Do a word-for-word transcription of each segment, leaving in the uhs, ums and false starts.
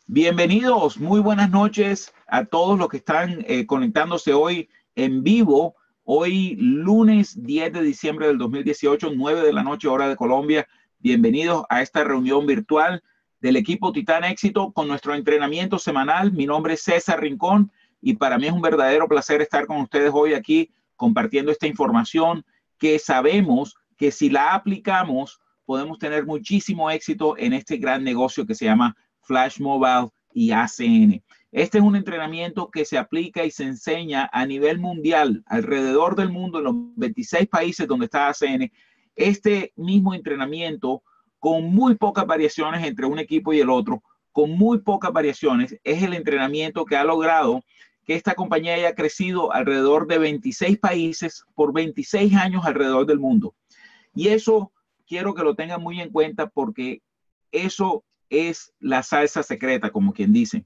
Bienvenidos, muy buenas noches a todos los que están eh, conectándose hoy en vivo. Hoy lunes diez de diciembre del dos mil dieciocho, nueve de la noche, hora de Colombia. Bienvenidos a esta reunión virtual del equipo Titán Éxito con nuestro entrenamiento semanal. Mi nombre es César Rincón y para mí es un verdadero placer estar con ustedes hoy aquí compartiendo esta información que sabemos que si la aplicamos podemos tener muchísimo éxito en este gran negocio que se llama Flash Mobile y A C N. Este es un entrenamiento que se aplica y se enseña a nivel mundial, alrededor del mundo, en los veintiséis países donde está A C N. Este mismo entrenamiento, con muy pocas variaciones entre un equipo y el otro, con muy pocas variaciones, es el entrenamiento que ha logrado que esta compañía haya crecido alrededor de veintiséis países por veintiséis años alrededor del mundo. Y eso quiero que lo tengan muy en cuenta porque eso es la salsa secreta, como quien dice.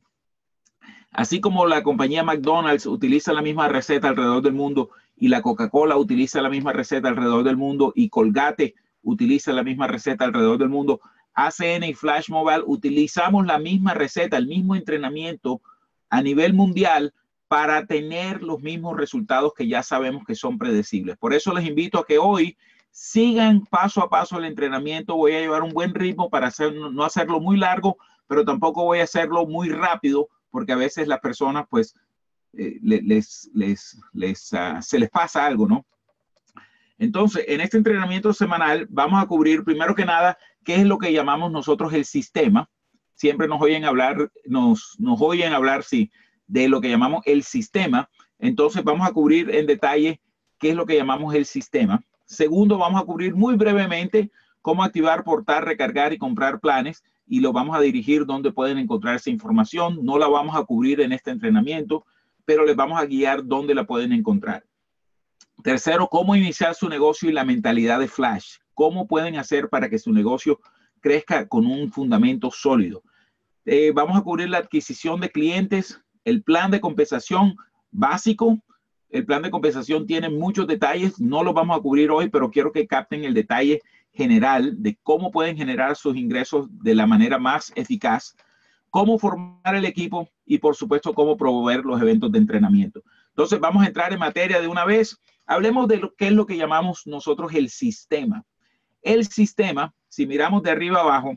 Así como la compañía McDonald's utiliza la misma receta alrededor del mundo y la Coca-Cola utiliza la misma receta alrededor del mundo y Colgate utiliza la misma receta alrededor del mundo, A C N y Flash Mobile utilizamos la misma receta, el mismo entrenamiento a nivel mundial para tener los mismos resultados que ya sabemos que son predecibles. Por eso les invito a que hoy sigan paso a paso el entrenamiento. Voy a llevar un buen ritmo para hacer, no hacerlo muy largo, pero tampoco voy a hacerlo muy rápido, porque a veces las personas, pues, eh, les, les, les, uh, se les pasa algo, ¿no? Entonces, en este entrenamiento semanal vamos a cubrir, primero que nada, qué es lo que llamamos nosotros el sistema. Siempre nos oyen hablar, nos, nos oyen hablar, sí, de lo que llamamos el sistema. Entonces, vamos a cubrir en detalle qué es lo que llamamos el sistema. Segundo, vamos a cubrir muy brevemente cómo activar, portar, recargar y comprar planes y lo vamos a dirigir donde pueden encontrar esa información. No la vamos a cubrir en este entrenamiento, pero les vamos a guiar dónde la pueden encontrar. Tercero, cómo iniciar su negocio y la mentalidad de Flash. Cómo pueden hacer para que su negocio crezca con un fundamento sólido. Eh, vamos a cubrir la adquisición de clientes, el plan de compensación básico. El plan de compensación tiene muchos detalles, no los vamos a cubrir hoy, pero quiero que capten el detalle general de cómo pueden generar sus ingresos de la manera más eficaz, cómo formar el equipo y, por supuesto, cómo promover los eventos de entrenamiento. Entonces, vamos a entrar en materia de una vez. Hablemos de lo que es lo que llamamos nosotros el sistema. El sistema, si miramos de arriba abajo,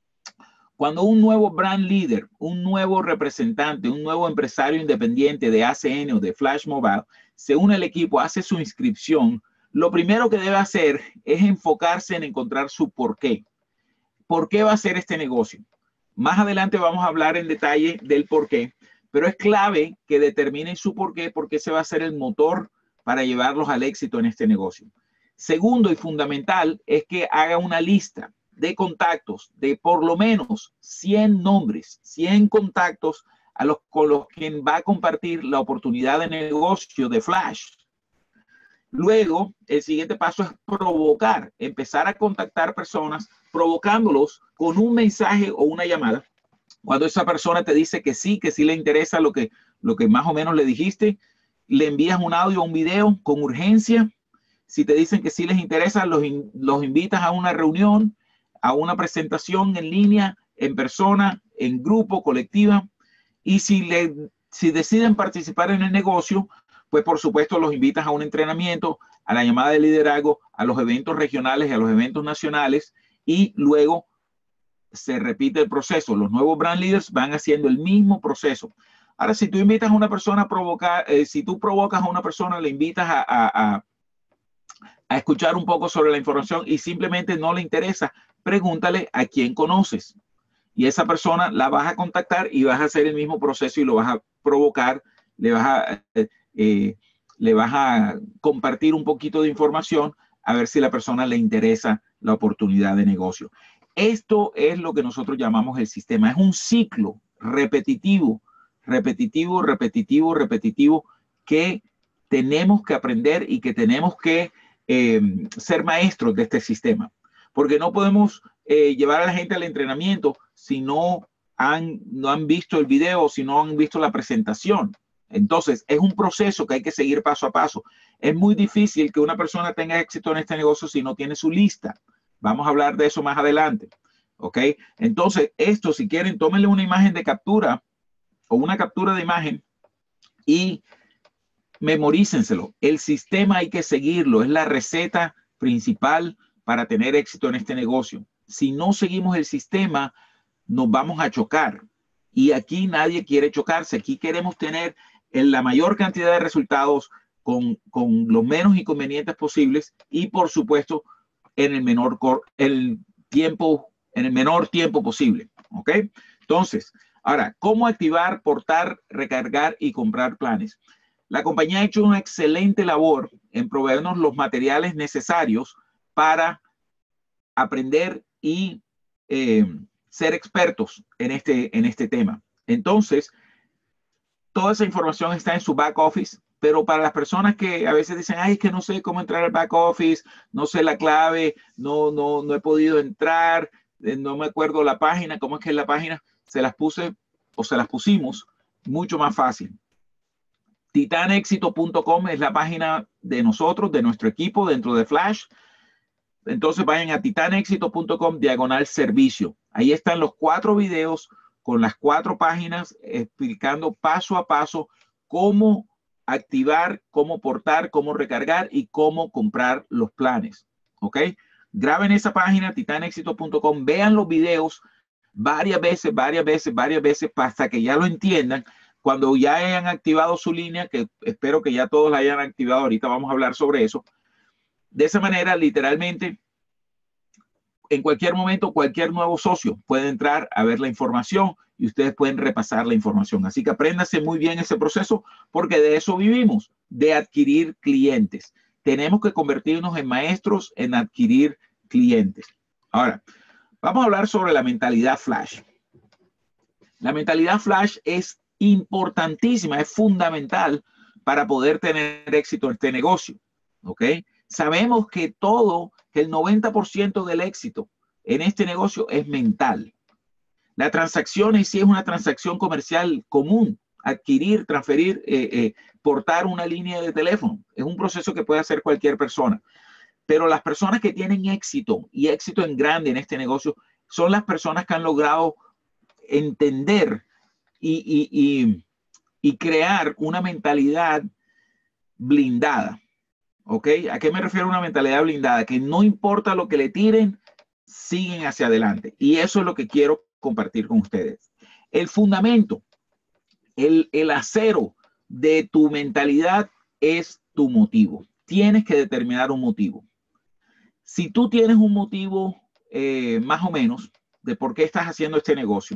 cuando un nuevo brand leader, un nuevo representante, un nuevo empresario independiente de A C N o de Flash Mobile se une al equipo, hace su inscripción, lo primero que debe hacer es enfocarse en encontrar su porqué. ¿Por qué va a hacer este negocio? Más adelante vamos a hablar en detalle del porqué, pero es clave que determinen su porqué porque ese va a ser el motor para llevarlos al éxito en este negocio. Segundo y fundamental es que haga una lista de contactos de por lo menos cien nombres, cien contactos a los con los que va a compartir la oportunidad de negocio de Flash. Luego, el siguiente paso es provocar, empezar a contactar personas, provocándolos con un mensaje o una llamada. Cuando esa persona te dice que sí, que sí le interesa lo que, lo que más o menos le dijiste, le envías un audio o un video con urgencia. Si te dicen que sí les interesa, los, in, los invitas a una reunión, a una presentación en línea, en persona, en grupo, colectiva. Y si, le, si deciden participar en el negocio, pues por supuesto los invitas a un entrenamiento, a la llamada de liderazgo, a los eventos regionales y a los eventos nacionales. Y luego se repite el proceso. Los nuevos brand leaders van haciendo el mismo proceso. Ahora, si tú invitas a una persona a provocar, eh, si tú provocas a una persona, le invitas a, a, a, a escuchar un poco sobre la información y simplemente no le interesa, pregúntale a quién conoces. Y esa persona la vas a contactar y vas a hacer el mismo proceso y lo vas a provocar, le vas a, eh, le vas a compartir un poquito de información a ver si a la persona le interesa la oportunidad de negocio. Esto es lo que nosotros llamamos el sistema. Es un ciclo repetitivo, repetitivo, repetitivo, repetitivo que tenemos que aprender y que tenemos que eh, ser maestros de este sistema. Porque no podemos eh, llevar a la gente al entrenamiento si no han, no han visto el video, si no han visto la presentación. Entonces, es un proceso que hay que seguir paso a paso. Es muy difícil que una persona tenga éxito en este negocio si no tiene su lista. Vamos a hablar de eso más adelante. ¿Ok? Entonces, esto, si quieren, tómenle una imagen de captura o una captura de imagen y memorícenselo. El sistema hay que seguirlo. Es la receta principal para tener éxito en este negocio. Si no seguimos el sistema, nos vamos a chocar. Y aquí nadie quiere chocarse. Aquí queremos tener en la mayor cantidad de resultados con, con los menos inconvenientes posibles y, por supuesto, en el menor el tiempo, en el menor tiempo posible. ¿Ok? Entonces, ahora, ¿cómo activar, portar, recargar y comprar planes? La compañía ha hecho una excelente labor en proveernos los materiales necesarios para aprender y eh, ser expertos en este, en este tema. Entonces, toda esa información está en su back office, pero para las personas que a veces dicen, ay, es que no sé cómo entrar al back office, no sé la clave, no, no, no he podido entrar, no me acuerdo la página, cómo es que es la página, se las puse o se las pusimos mucho más fácil. titanexito punto com es la página de nosotros, de nuestro equipo dentro de Flash. Entonces vayan a titanexito punto com diagonal servicio. Ahí están los cuatro videos con las cuatro páginas explicando paso a paso cómo activar, cómo portar, cómo recargar y cómo comprar los planes. ¿Ok? Graben esa página, titanexito punto com, vean los videos varias veces, varias veces, varias veces hasta que ya lo entiendan. Cuando ya hayan activado su línea, que espero que ya todos la hayan activado, ahorita vamos a hablar sobre eso. De esa manera, literalmente, en cualquier momento, cualquier nuevo socio puede entrar a ver la información y ustedes pueden repasar la información. Así que apréndase muy bien ese proceso porque de eso vivimos, de adquirir clientes. Tenemos que convertirnos en maestros en adquirir clientes. Ahora, vamos a hablar sobre la mentalidad Flash. La mentalidad Flash es importantísima, es fundamental para poder tener éxito en este negocio. ¿Ok? Sabemos que todo, que el noventa por ciento del éxito en este negocio es mental. La transacción en sí es una transacción comercial común. Adquirir, transferir, eh, eh, portar una línea de teléfono. Es un proceso que puede hacer cualquier persona. Pero las personas que tienen éxito y éxito en grande en este negocio son las personas que han logrado entender y, y, y, y crear una mentalidad blindada. ¿Ok? ¿A qué me refiero a una mentalidad blindada? Que no importa lo que le tiren, siguen hacia adelante. Y eso es lo que quiero compartir con ustedes. El fundamento, el, el acero de tu mentalidad es tu motivo. Tienes que determinar un motivo. Si tú tienes un motivo eh, más o menos de por qué estás haciendo este negocio,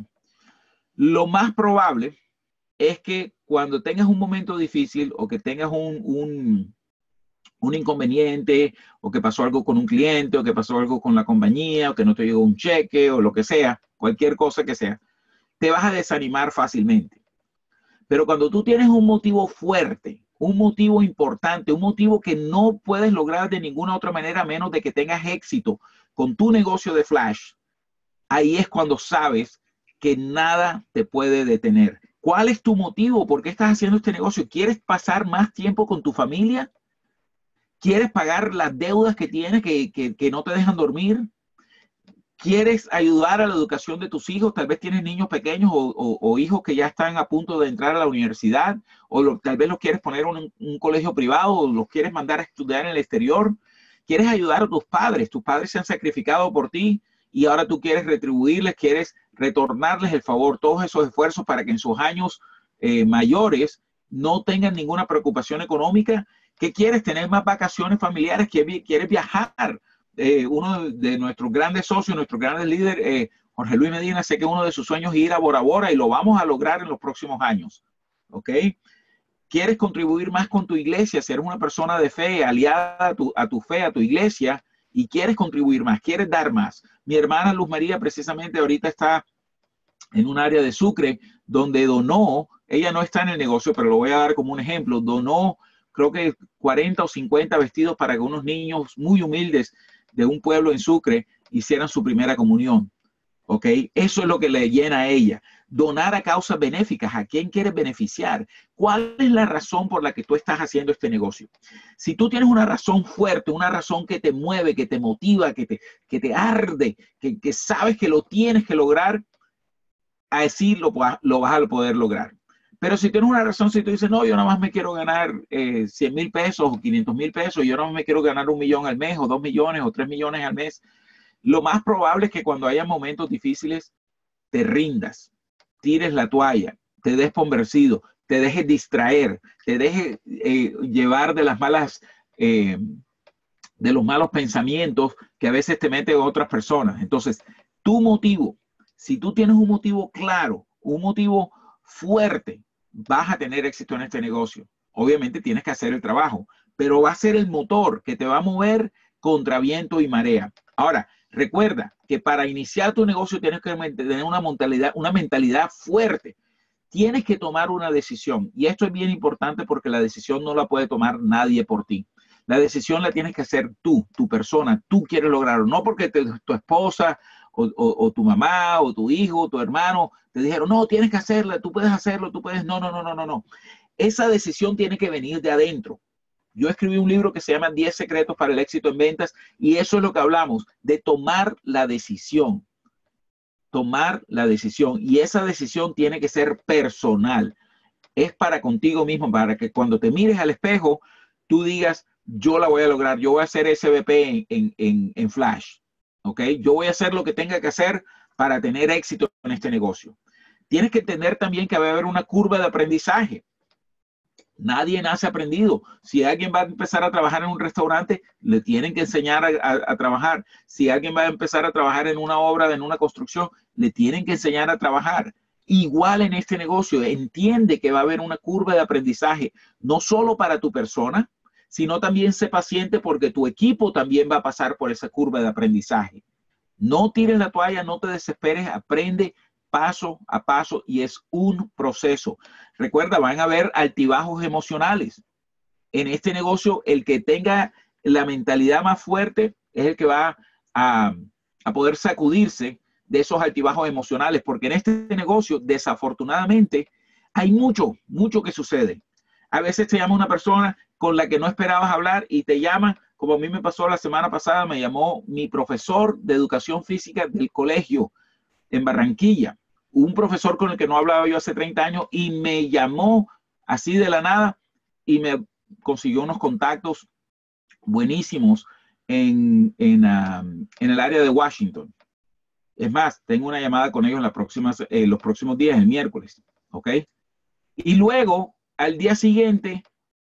lo más probable es que cuando tengas un momento difícil o que tengas un... un un inconveniente o que pasó algo con un cliente o que pasó algo con la compañía o que no te llegó un cheque o lo que sea, cualquier cosa que sea, te vas a desanimar fácilmente. Pero cuando tú tienes un motivo fuerte, un motivo importante, un motivo que no puedes lograr de ninguna otra manera a menos de que tengas éxito con tu negocio de Flash, ahí es cuando sabes que nada te puede detener. ¿Cuál es tu motivo? ¿Por qué estás haciendo este negocio? ¿Quieres pasar más tiempo con tu familia? ¿Quieres pagar las deudas que tienes que, que, que no te dejan dormir? ¿Quieres ayudar a la educación de tus hijos? Tal vez tienes niños pequeños o, o, o hijos que ya están a punto de entrar a la universidad o lo, tal vez los quieres poner en un, un colegio privado o los quieres mandar a estudiar en el exterior. ¿Quieres ayudar a tus padres? Tus padres se han sacrificado por ti y ahora tú quieres retribuirles, quieres retornarles el favor, todos esos esfuerzos para que en sus años eh, mayores no tengan ninguna preocupación económica. ¿Qué quieres? ¿Tener más vacaciones familiares? ¿Quieres viajar? Eh, uno de nuestros grandes socios, nuestro gran líder, eh, Jorge Luis Medina, sé que uno de sus sueños es ir a Bora Bora y lo vamos a lograr en los próximos años. ¿Ok? ¿Quieres contribuir más con tu iglesia? Si eres una persona de fe, aliada a tu, a tu fe, a tu iglesia, y quieres contribuir más, quieres dar más. Mi hermana Luz María precisamente ahorita está en un área de Sucre donde donó, ella no está en el negocio, pero lo voy a dar como un ejemplo, donó creo que cuarenta o cincuenta vestidos para que unos niños muy humildes de un pueblo en Sucre hicieran su primera comunión. ¿Ok? Eso es lo que le llena a ella. Donar a causas benéficas. ¿A quién quieres beneficiar? ¿Cuál es la razón por la que tú estás haciendo este negocio? Si tú tienes una razón fuerte, una razón que te mueve, que te motiva, que te, que te arde, que, que sabes que lo tienes que lograr, así lo, lo vas a poder lograr. Pero si tienes una razón, si tú dices, no, yo nada más me quiero ganar eh, cien mil pesos o quinientos mil pesos, yo nada más me quiero ganar un millón al mes o dos millones o tres millones al mes, lo más probable es que cuando haya momentos difíciles te rindas, tires la toalla, te des por vencido, te dejes distraer, te dejes eh, llevar de las malas, eh, de los malos pensamientos que a veces te meten otras personas. Entonces, tu motivo, si tú tienes un motivo claro, un motivo fuerte, vas a tener éxito en este negocio. Obviamente tienes que hacer el trabajo, pero va a ser el motor que te va a mover contra viento y marea. Ahora, recuerda que para iniciar tu negocio tienes que tener una mentalidad, una mentalidad fuerte. Tienes que tomar una decisión. Y esto es bien importante porque la decisión no la puede tomar nadie por ti. La decisión la tienes que hacer tú, tu persona. Tú quieres lograrlo. No porque te, tu esposa o, o, o tu mamá o tu hijo o tu hermano te dijeron, no, tienes que hacerla, tú puedes hacerlo, tú puedes. No, no, no, no, no, no. Esa decisión tiene que venir de adentro. Yo escribí un libro que se llama diez secretos para el éxito en ventas y eso es lo que hablamos, de tomar la decisión. Tomar la decisión y esa decisión tiene que ser personal. Es para contigo mismo, para que cuando te mires al espejo, tú digas, yo la voy a lograr, yo voy a hacer S V P en, en, en, en Flash. ¿Ok? Yo voy a hacer lo que tenga que hacer para tener éxito en este negocio. Tienes que entender también que va a haber una curva de aprendizaje. Nadie nace aprendido. Si alguien va a empezar a trabajar en un restaurante, le tienen que enseñar a, a, a trabajar. Si alguien va a empezar a trabajar en una obra, en una construcción, le tienen que enseñar a trabajar. Igual en este negocio, entiende que va a haber una curva de aprendizaje, no solo para tu persona, sino también sé paciente porque tu equipo también va a pasar por esa curva de aprendizaje. No tires la toalla, no te desesperes, aprende paso a paso y es un proceso. Recuerda, van a haber altibajos emocionales. En este negocio, el que tenga la mentalidad más fuerte es el que va a, a poder sacudirse de esos altibajos emocionales, porque en este negocio, desafortunadamente, hay mucho, mucho que sucede. A veces te llama una persona con la que no esperabas hablar y te llama, como a mí me pasó la semana pasada, me llamó mi profesor de educación física del colegio en Barranquilla, un profesor con el que no hablaba yo hace treinta años y me llamó así de la nada y me consiguió unos contactos buenísimos en, en, um, en el área de Washington. Es más, tengo una llamada con ellos en las próximas, eh, los próximos días, el miércoles, ¿ok? Y luego, al día siguiente,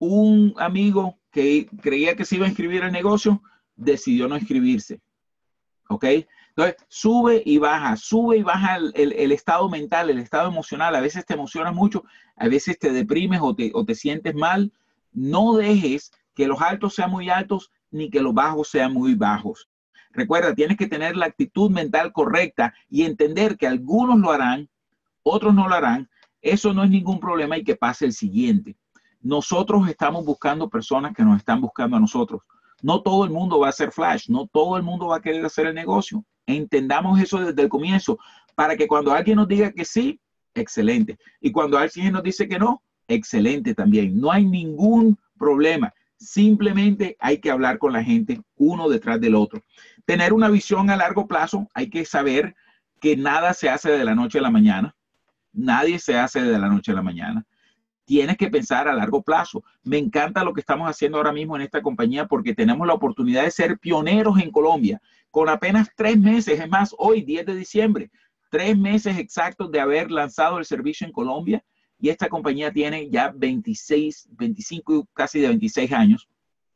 un amigo que creía que se iba a inscribir al negocio, decidió no inscribirse, ¿ok? Entonces, sube y baja, sube y baja el, el, el estado mental, el estado emocional. A veces te emocionas mucho, a veces te deprimes o te, o te sientes mal. No dejes que los altos sean muy altos ni que los bajos sean muy bajos. Recuerda, tienes que tener la actitud mental correcta y entender que algunos lo harán, otros no lo harán. Eso no es ningún problema y que pase el siguiente. Nosotros estamos buscando personas que nos están buscando a nosotros. No todo el mundo va a hacer Flash, no todo el mundo va a querer hacer el negocio. Entendamos eso desde el comienzo para que cuando alguien nos diga que sí, excelente. Y cuando alguien nos dice que no, excelente también. No hay ningún problema. Simplemente hay que hablar con la gente uno detrás del otro. Tener una visión a largo plazo, hay que saber que nada se hace de la noche a la mañana. Nadie se hace de la noche a la mañana. Tienes que pensar a largo plazo. Me encanta lo que estamos haciendo ahora mismo en esta compañía porque tenemos la oportunidad de ser pioneros en Colombia con apenas tres meses. Es más, hoy, diez de diciembre, tres meses exactos de haber lanzado el servicio en Colombia y esta compañía tiene ya veintiséis, veinticinco, casi de veintiséis años.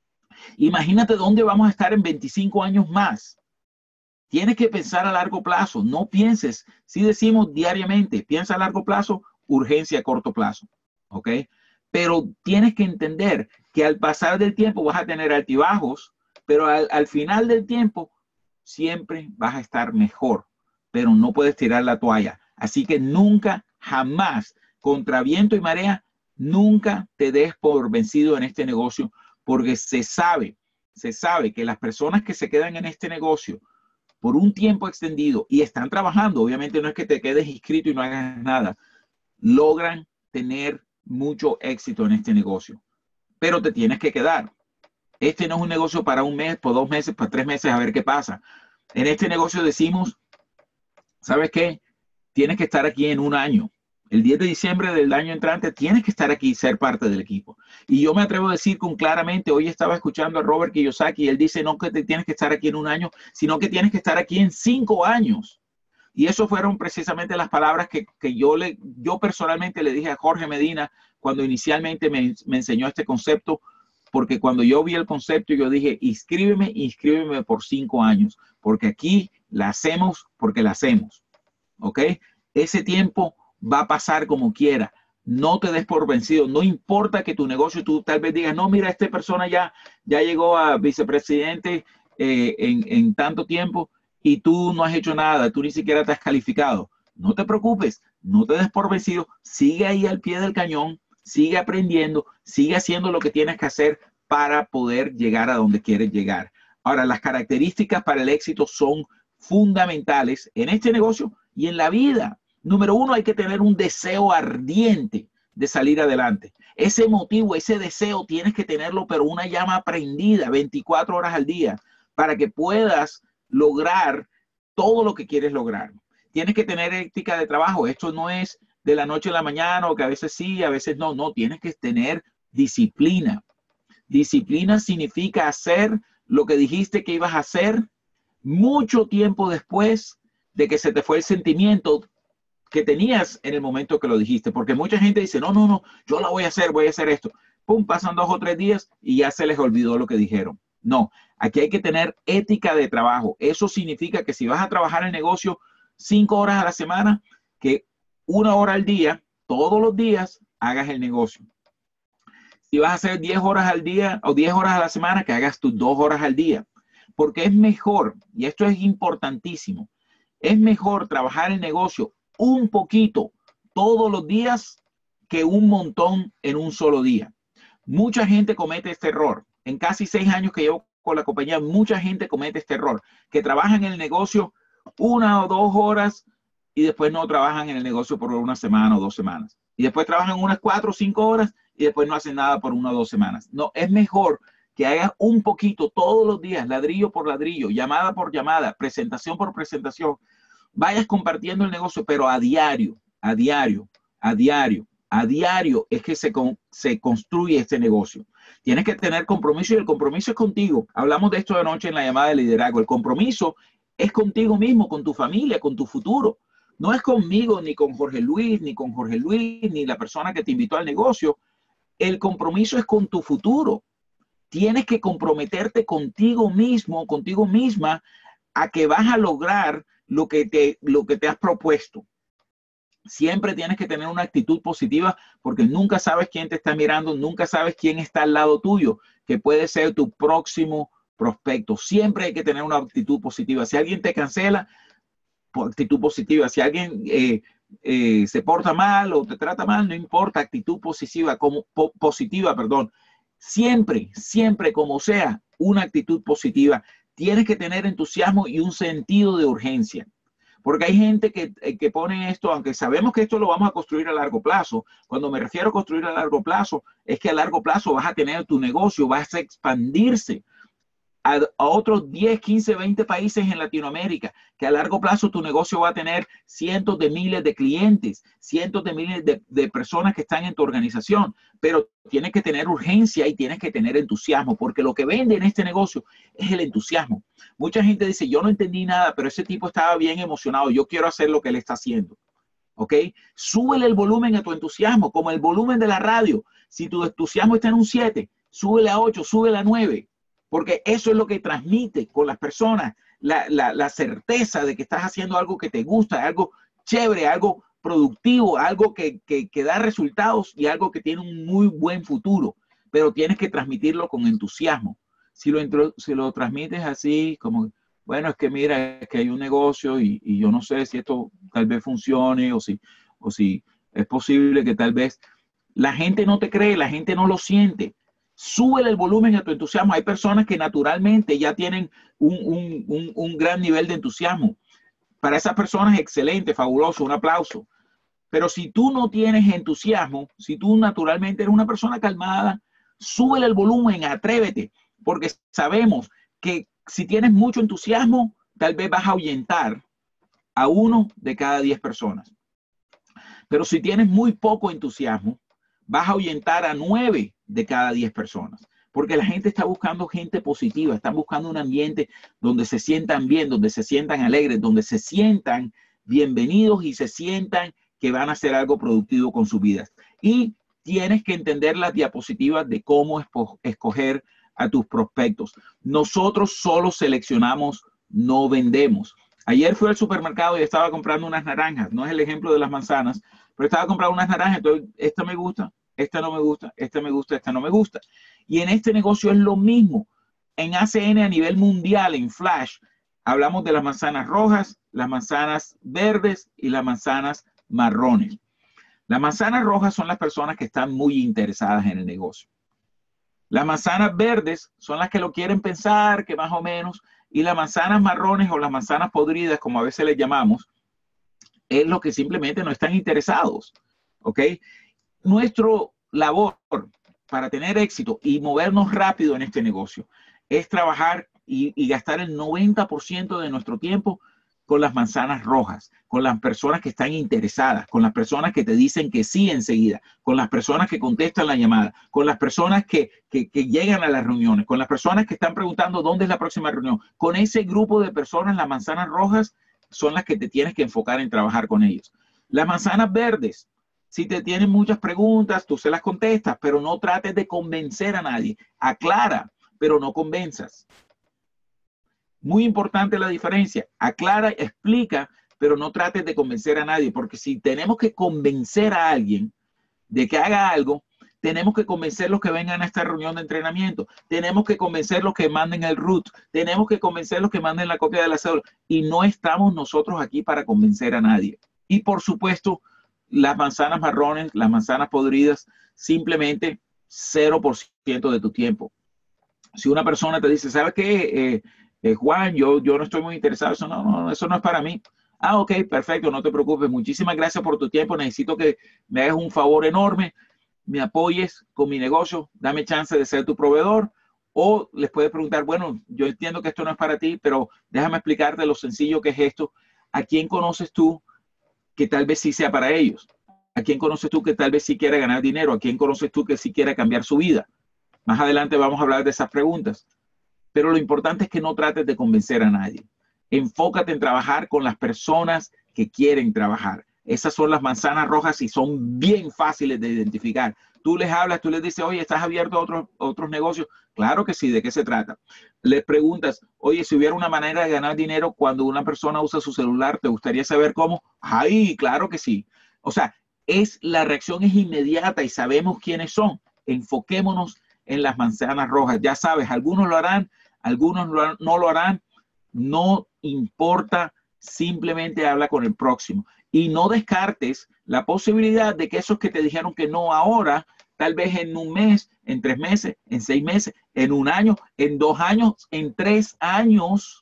Imagínate dónde vamos a estar en veinticinco años más. Tienes que pensar a largo plazo. No pienses, si decimos diariamente, piensa a largo plazo, urgencia a corto plazo. ¿Ok? Pero tienes que entender que al pasar del tiempo vas a tener altibajos, pero al, al final del tiempo siempre vas a estar mejor, pero no puedes tirar la toalla. Así que nunca, jamás, contra viento y marea, nunca te des por vencido en este negocio, porque se sabe, se sabe que las personas que se quedan en este negocio por un tiempo extendido y están trabajando, obviamente no es que te quedes inscrito y no hagas nada, logran tener mucho éxito en este negocio, pero te tienes que quedar. Este no es un negocio para un mes, por dos meses, para tres meses, a ver qué pasa. En este negocio decimos, ¿sabes qué? Tienes que estar aquí en un año. El diez de diciembre del año entrante tienes que estar aquí y ser parte del equipo. Y yo me atrevo a decir con claramente, hoy estaba escuchando a Robert Kiyosaki y él dice no que te tienes que estar aquí en un año, sino que tienes que estar aquí en cinco años. Y eso fueron precisamente las palabras que, que yo, le, yo personalmente le dije a Jorge Medina cuando inicialmente me, me enseñó este concepto, porque cuando yo vi el concepto yo dije, inscríbeme, inscríbeme por cinco años, porque aquí la hacemos porque la hacemos. ¿Ok? Ese tiempo va a pasar como quiera. No te des por vencido. No importa que tu negocio, tú tal vez digas, no, mira, esta persona ya, ya llegó a vicepresidente eh, en, en tanto tiempo y tú no has hecho nada, tú ni siquiera te has calificado. No te preocupes, no te des por vencido. Sigue ahí al pie del cañón, sigue aprendiendo, sigue haciendo lo que tienes que hacer para poder llegar a donde quieres llegar. Ahora, las características para el éxito son fundamentales en este negocio y en la vida. Número uno, hay que tener un deseo ardiente de salir adelante. Ese motivo, ese deseo, tienes que tenerlo, pero una llama prendida veinticuatro horas al día para que puedas lograr todo lo que quieres lograr. Tienes que tener ética de trabajo. Esto no es de la noche a la mañana o que a veces sí, a veces no. No, tienes que tener disciplina. Disciplina significa hacer lo que dijiste que ibas a hacer mucho tiempo después de que se te fue el sentimiento que tenías en el momento que lo dijiste, porque mucha gente dice, no, no, no, yo la voy a hacer, voy a hacer esto. Pum, pasan dos o tres días y ya se les olvidó lo que dijeron. No, aquí hay que tener ética de trabajo. Eso significa que si vas a trabajar en el negocio cinco horas a la semana, que una hora al día, todos los días, hagas el negocio. Si vas a hacer diez horas al día o diez horas a la semana, que hagas tus dos horas al día. Porque es mejor, y esto es importantísimo, es mejor trabajar el negocio un poquito todos los días que un montón en un solo día. Mucha gente comete este error. En casi seis años que llevo con la compañía, mucha gente comete este error, que trabajan en el negocio una o dos horas y después no trabajan en el negocio por una semana o dos semanas. Y después trabajan unas cuatro o cinco horas y después no hacen nada por una o dos semanas. No, es mejor que hagas un poquito todos los días, ladrillo por ladrillo, llamada por llamada, presentación por presentación. Vayas compartiendo el negocio, pero a diario, a diario, a diario, a diario es que se, con, se construye este negocio. Tienes que tener compromiso y el compromiso es contigo. Hablamos de esto de anoche en la llamada de liderazgo. El compromiso es contigo mismo, con tu familia, con tu futuro. No es conmigo, ni con Jorge Luis, ni con Jorge Luis, ni la persona que te invitó al negocio. El compromiso es con tu futuro. Tienes que comprometerte contigo mismo, contigo misma, a que vas a lograr lo que te, lo que te has propuesto. Siempre tienes que tener una actitud positiva porque nunca sabes quién te está mirando, nunca sabes quién está al lado tuyo, que puede ser tu próximo prospecto. Siempre hay que tener una actitud positiva. Si alguien te cancela, actitud positiva. Si alguien eh, eh, se porta mal o te trata mal, no importa, actitud positiva, como, po, positiva, perdón. Siempre, siempre como sea, una actitud positiva. Tienes que tener entusiasmo y un sentido de urgencia. Porque hay gente que, que pone esto, aunque sabemos que esto lo vamos a construir a largo plazo. Cuando me refiero a construir a largo plazo, es que a largo plazo vas a tener tu negocio, vas a expandirse a, a otros diez, quince, veinte países en Latinoamérica, que a largo plazo tu negocio va a tener cientos de miles de clientes, cientos de miles de, de personas que están en tu organización, pero tienes que tener urgencia y tienes que tener entusiasmo, porque lo que vende en este negocio es el entusiasmo. Mucha gente dice, yo no entendí nada, pero ese tipo estaba bien emocionado, yo quiero hacer lo que él está haciendo. ¿Ok? Súbele el volumen a tu entusiasmo, como el volumen de la radio. Si tu entusiasmo está en un siete, súbele a ocho, súbele a nueve. Porque eso es lo que transmite con las personas, la, la, la certeza de que estás haciendo algo que te gusta, algo chévere, algo productivo, algo que, que, que da resultados y algo que tiene un muy buen futuro. Pero tienes que transmitirlo con entusiasmo. Si lo, si lo transmites así, como, bueno, es que mira, es que hay un negocio y, y yo no sé si esto tal vez funcione o si, o si es posible que tal vez la gente no te cree, la gente no lo siente. Súbele el volumen a tu entusiasmo. Hay personas que naturalmente ya tienen un, un, un, un gran nivel de entusiasmo. Para esas personas, excelente, fabuloso, un aplauso. Pero si tú no tienes entusiasmo, si tú naturalmente eres una persona calmada, súbele el volumen, atrévete, porque sabemos que si tienes mucho entusiasmo, tal vez vas a ahuyentar a uno de cada diez personas. Pero si tienes muy poco entusiasmo, vas a ahuyentar a nueve de cada diez personas. Porque la gente está buscando gente positiva, están buscando un ambiente donde se sientan bien, donde se sientan alegres, donde se sientan bienvenidos y se sientan que van a hacer algo productivo con sus vidas. Y tienes que entender las diapositivas de cómo escoger a tus prospectos. Nosotros solo seleccionamos, no vendemos. Ayer fui al supermercado y estaba comprando unas naranjas. No es el ejemplo de las manzanas, pero estaba comprando unas naranjas. Entonces, esta me gusta, esta no me gusta, esta me gusta, esta no me gusta. Y en este negocio es lo mismo. En A C N a nivel mundial, en Flash, hablamos de las manzanas rojas, las manzanas verdes y las manzanas marrones. Las manzanas rojas son las personas que están muy interesadas en el negocio. Las manzanas verdes son las que lo quieren pensar, que más o menos, y las manzanas marrones o las manzanas podridas, como a veces les llamamos, es lo que simplemente no están interesados. ¿Ok? Nuestro labor para tener éxito y movernos rápido en este negocio es trabajar y, y gastar el noventa por ciento de nuestro tiempo con las manzanas rojas, con las personas que están interesadas, con las personas que te dicen que sí enseguida, con las personas que contestan la llamada, con las personas que, que, que llegan a las reuniones, con las personas que están preguntando dónde es la próxima reunión. Con ese grupo de personas, las manzanas rojas son las que te tienes que enfocar en trabajar con ellos. Las manzanas verdes, si te tienen muchas preguntas, tú se las contestas, pero no trates de convencer a nadie. Aclara, pero no convenzas. Muy importante la diferencia. Aclara, explica, pero no trates de convencer a nadie, porque si tenemos que convencer a alguien de que haga algo, tenemos que convencerlos que vengan a esta reunión de entrenamiento, tenemos que convencerlos que manden el root, tenemos que convencerlos que manden la copia de la cédula, y no estamos nosotros aquí para convencer a nadie. Y por supuesto, las manzanas marrones, las manzanas podridas, simplemente cero por ciento de tu tiempo. Si una persona te dice, ¿sabes qué? Eh, eh, Juan, yo, yo no estoy muy interesado, eso no, no, eso no es para mí. Ah, ok, perfecto, no te preocupes. Muchísimas gracias por tu tiempo. Necesito que me hagas un favor enorme, me apoyes con mi negocio, dame chance de ser tu proveedor. O les puedes preguntar, bueno, yo entiendo que esto no es para ti, pero déjame explicarte lo sencillo que es esto. ¿A quién conoces tú que tal vez sí sea para ellos? ¿A quién conoces tú que tal vez sí quiera ganar dinero? ¿A quién conoces tú que sí quiera cambiar su vida? Más adelante vamos a hablar de esas preguntas. Pero lo importante es que no trates de convencer a nadie. Enfócate en trabajar con las personas que quieren trabajar. Esas son las manzanas rojas y son bien fáciles de identificar. Tú les hablas, tú les dices, oye, ¿estás abierto a otros, otros negocios? Claro que sí, ¿de qué se trata? Les preguntas, oye, si hubiera una manera de ganar dinero cuando una persona usa su celular, ¿te gustaría saber cómo? ¡Ay, claro que sí! O sea, es, la reacción es inmediata y sabemos quiénes son. Enfoquémonos en las manzanas rojas. Ya sabes, algunos lo harán, algunos no lo harán. No importa, simplemente habla con el próximo. Y no descartes la posibilidad de que esos que te dijeron que no ahora, tal vez en un mes, en tres meses, en seis meses, en un año, en dos años, en tres años,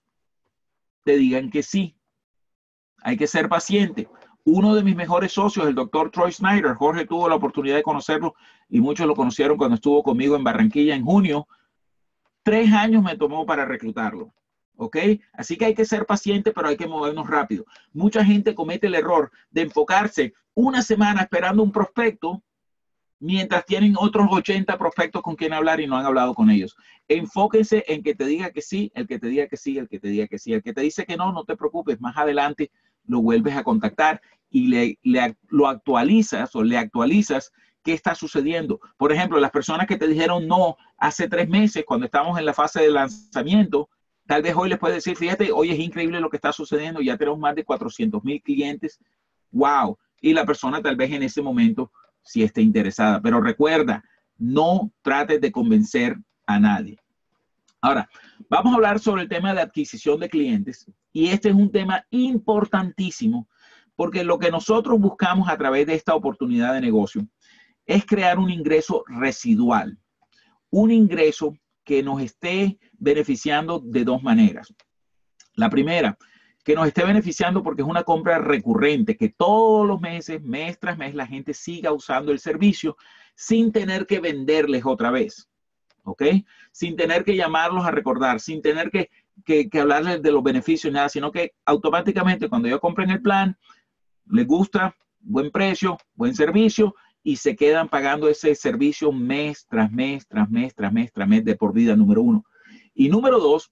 te digan que sí. Hay que ser paciente. Uno de mis mejores socios, el doctor Troy Snyder, Jorge tuvo la oportunidad de conocerlo y muchos lo conocieron cuando estuvo conmigo en Barranquilla en junio. Tres años me tomó para reclutarlo. ¿Ok? Así que hay que ser paciente, pero hay que movernos rápido. Mucha gente comete el error de enfocarse una semana esperando un prospecto mientras tienen otros ochenta prospectos con quien hablar y no han hablado con ellos. Enfóquense en que te diga que sí, el que te diga que sí, el que te diga que sí. El que te dice que no, no te preocupes. Más adelante lo vuelves a contactar y le, le lo actualizas o le actualizas qué está sucediendo. Por ejemplo, las personas que te dijeron no hace tres meses cuando estamos en la fase de lanzamiento, tal vez hoy les puedes decir, fíjate, hoy es increíble lo que está sucediendo, ya tenemos más de cuatrocientos mil clientes. ¡Wow! Y la persona tal vez en ese momento sí esté interesada. Pero recuerda, no trates de convencer a nadie. Ahora, vamos a hablar sobre el tema de adquisición de clientes. Y este es un tema importantísimo porque lo que nosotros buscamos a través de esta oportunidad de negocio es crear un ingreso residual. un ingreso que nos esté beneficiando de dos maneras. La primera, que nos esté beneficiando porque es una compra recurrente, que todos los meses, mes tras mes, la gente siga usando el servicio sin tener que venderles otra vez, ¿ok? Sin tener que llamarlos a recordar, sin tener que, que, que hablarles de los beneficios, nada, sino que automáticamente cuando ellos compren el plan, les gusta, buen precio, buen servicio, y se quedan pagando ese servicio mes tras mes, tras mes, tras mes, tras mes de por vida, número uno. Y número dos,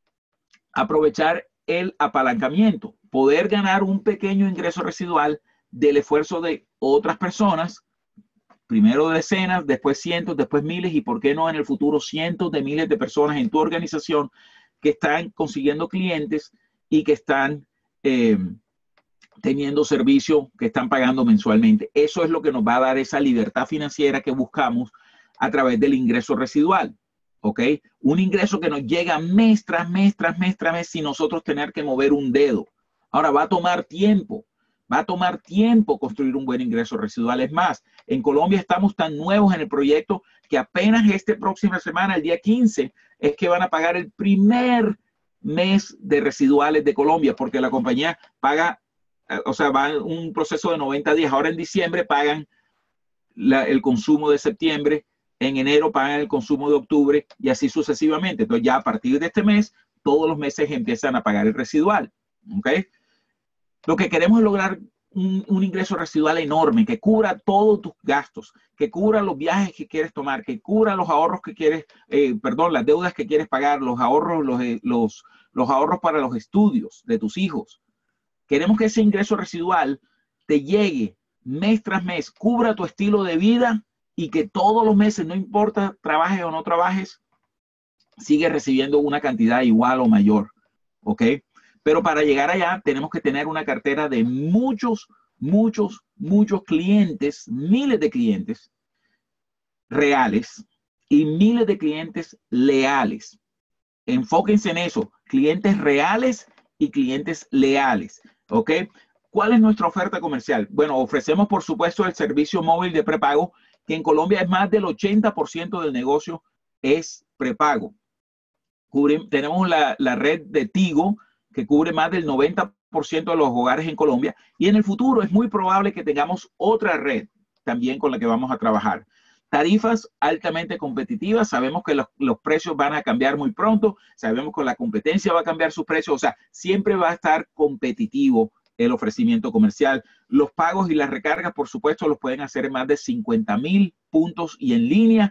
aprovechar el apalancamiento, poder ganar un pequeño ingreso residual del esfuerzo de otras personas, primero decenas, después cientos, después miles y por qué no en el futuro cientos de miles de personas en tu organización que están consiguiendo clientes y que están eh, teniendo servicio que están pagando mensualmente. Eso es lo que nos va a dar esa libertad financiera que buscamos a través del ingreso residual. ¿Ok? Un ingreso que nos llega mes tras mes, tras mes, tras mes, sin nosotros tener que mover un dedo. Ahora, va a tomar tiempo. Va a tomar tiempo construir un buen ingreso residual. Es más, en Colombia estamos tan nuevos en el proyecto que apenas esta próxima semana, el día quince, es que van a pagar el primer mes de residuales de Colombia, porque la compañía paga, o sea, va un proceso de noventa días. Ahora en diciembre pagan la, el consumo de septiembre. En enero pagan el consumo de octubre y así sucesivamente. Entonces ya a partir de este mes, todos los meses empiezan a pagar el residual. ¿Ok? Lo que queremos es lograr un, un ingreso residual enorme que cubra todos tus gastos, que cubra los viajes que quieres tomar, que cubra los ahorros que quieres, eh, perdón, las deudas que quieres pagar, los ahorros, los, los, los ahorros para los estudios de tus hijos. Queremos que ese ingreso residual te llegue mes tras mes, cubra tu estilo de vida y que todos los meses, no importa trabajes o no trabajes, sigues recibiendo una cantidad igual o mayor, ¿ok? Pero para llegar allá tenemos que tener una cartera de muchos, muchos, muchos clientes, miles de clientes reales y miles de clientes leales. Enfóquense en eso, clientes reales y clientes leales, ¿ok? ¿Cuál es nuestra oferta comercial? Bueno, ofrecemos por supuesto el servicio móvil de prepago, que en Colombia es más del ochenta por ciento del negocio es prepago. Cubre, tenemos la, la red de Tigo, que cubre más del noventa por ciento de los hogares en Colombia. Y en el futuro es muy probable que tengamos otra red también con la que vamos a trabajar. Tarifas altamente competitivas. Sabemos que los, los precios van a cambiar muy pronto. Sabemos que la competencia va a cambiar sus precios. O sea, siempre va a estar competitivo el ofrecimiento comercial. Los pagos y las recargas, por supuesto, los pueden hacer en más de cincuenta mil puntos y en línea.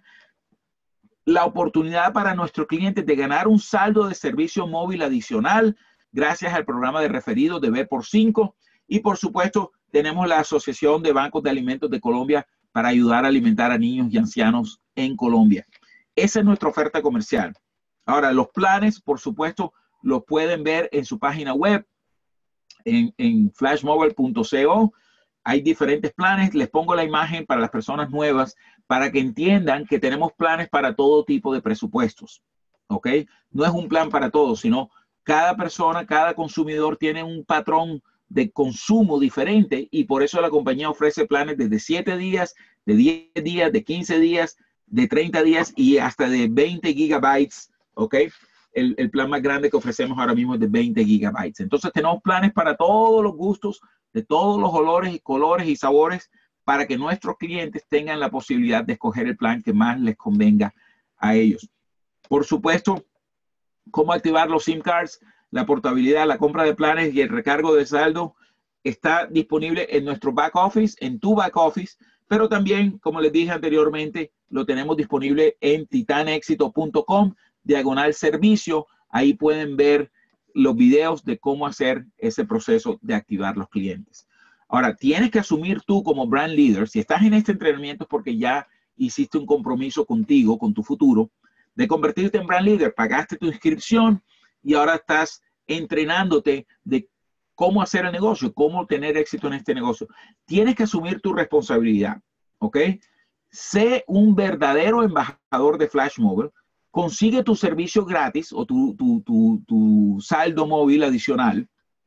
La oportunidad para nuestros clientes de ganar un saldo de servicio móvil adicional gracias al programa de referidos de B por cinco. Y, por supuesto, tenemos la Asociación de Bancos de Alimentos de Colombia para ayudar a alimentar a niños y ancianos en Colombia. Esa es nuestra oferta comercial. Ahora, los planes, por supuesto, los pueden ver en su página web. En, en flashmobile punto co hay diferentes planes. Les pongo la imagen para las personas nuevas para que entiendan que tenemos planes para todo tipo de presupuestos. ¿Ok? No es un plan para todos, sino cada persona, cada consumidor tiene un patrón de consumo diferente y por eso la compañía ofrece planes desde siete días, de diez días, de quince días, de treinta días y hasta de veinte gigabytes. ¿Ok? El, el plan más grande que ofrecemos ahora mismo es de veinte gigabytes. Entonces tenemos planes para todos los gustos, de todos los olores y colores y sabores, para que nuestros clientes tengan la posibilidad de escoger el plan que más les convenga a ellos. Por supuesto, cómo activar los SIM cards, la portabilidad, la compra de planes y el recargo de saldo está disponible en nuestro back office, en tu back office, pero también, como les dije anteriormente, lo tenemos disponible en titanexito punto com. diagonal servicio, ahí pueden ver los videos de cómo hacer ese proceso de activar los clientes. Ahora, tienes que asumir tú como brand leader, si estás en este entrenamiento es porque ya hiciste un compromiso contigo, con tu futuro, de convertirte en brand leader, pagaste tu inscripción y ahora estás entrenándote de cómo hacer el negocio, cómo tener éxito en este negocio. Tienes que asumir tu responsabilidad, ¿ok? Sé un verdadero embajador de Flash Mobile. Consigue tu servicio gratis o tu, tu, tu, tu saldo móvil adicional.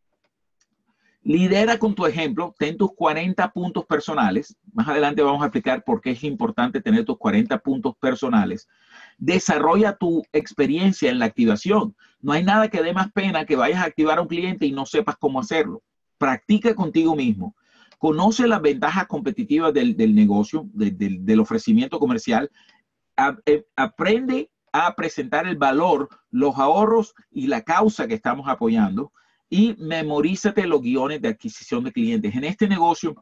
Lidera con tu ejemplo. Ten tus cuarenta puntos personales. Más adelante vamos a explicar por qué es importante tener tus cuarenta puntos personales. Desarrolla tu experiencia en la activación. No hay nada que dé más pena que vayas a activar a un cliente y no sepas cómo hacerlo. Practica contigo mismo. Conoce las ventajas competitivas del, del negocio, de, de, del ofrecimiento comercial. A, eh, aprende a presentar el valor, los ahorros y la causa que estamos apoyando. Y memorízate los guiones de adquisición de clientes. En este negocio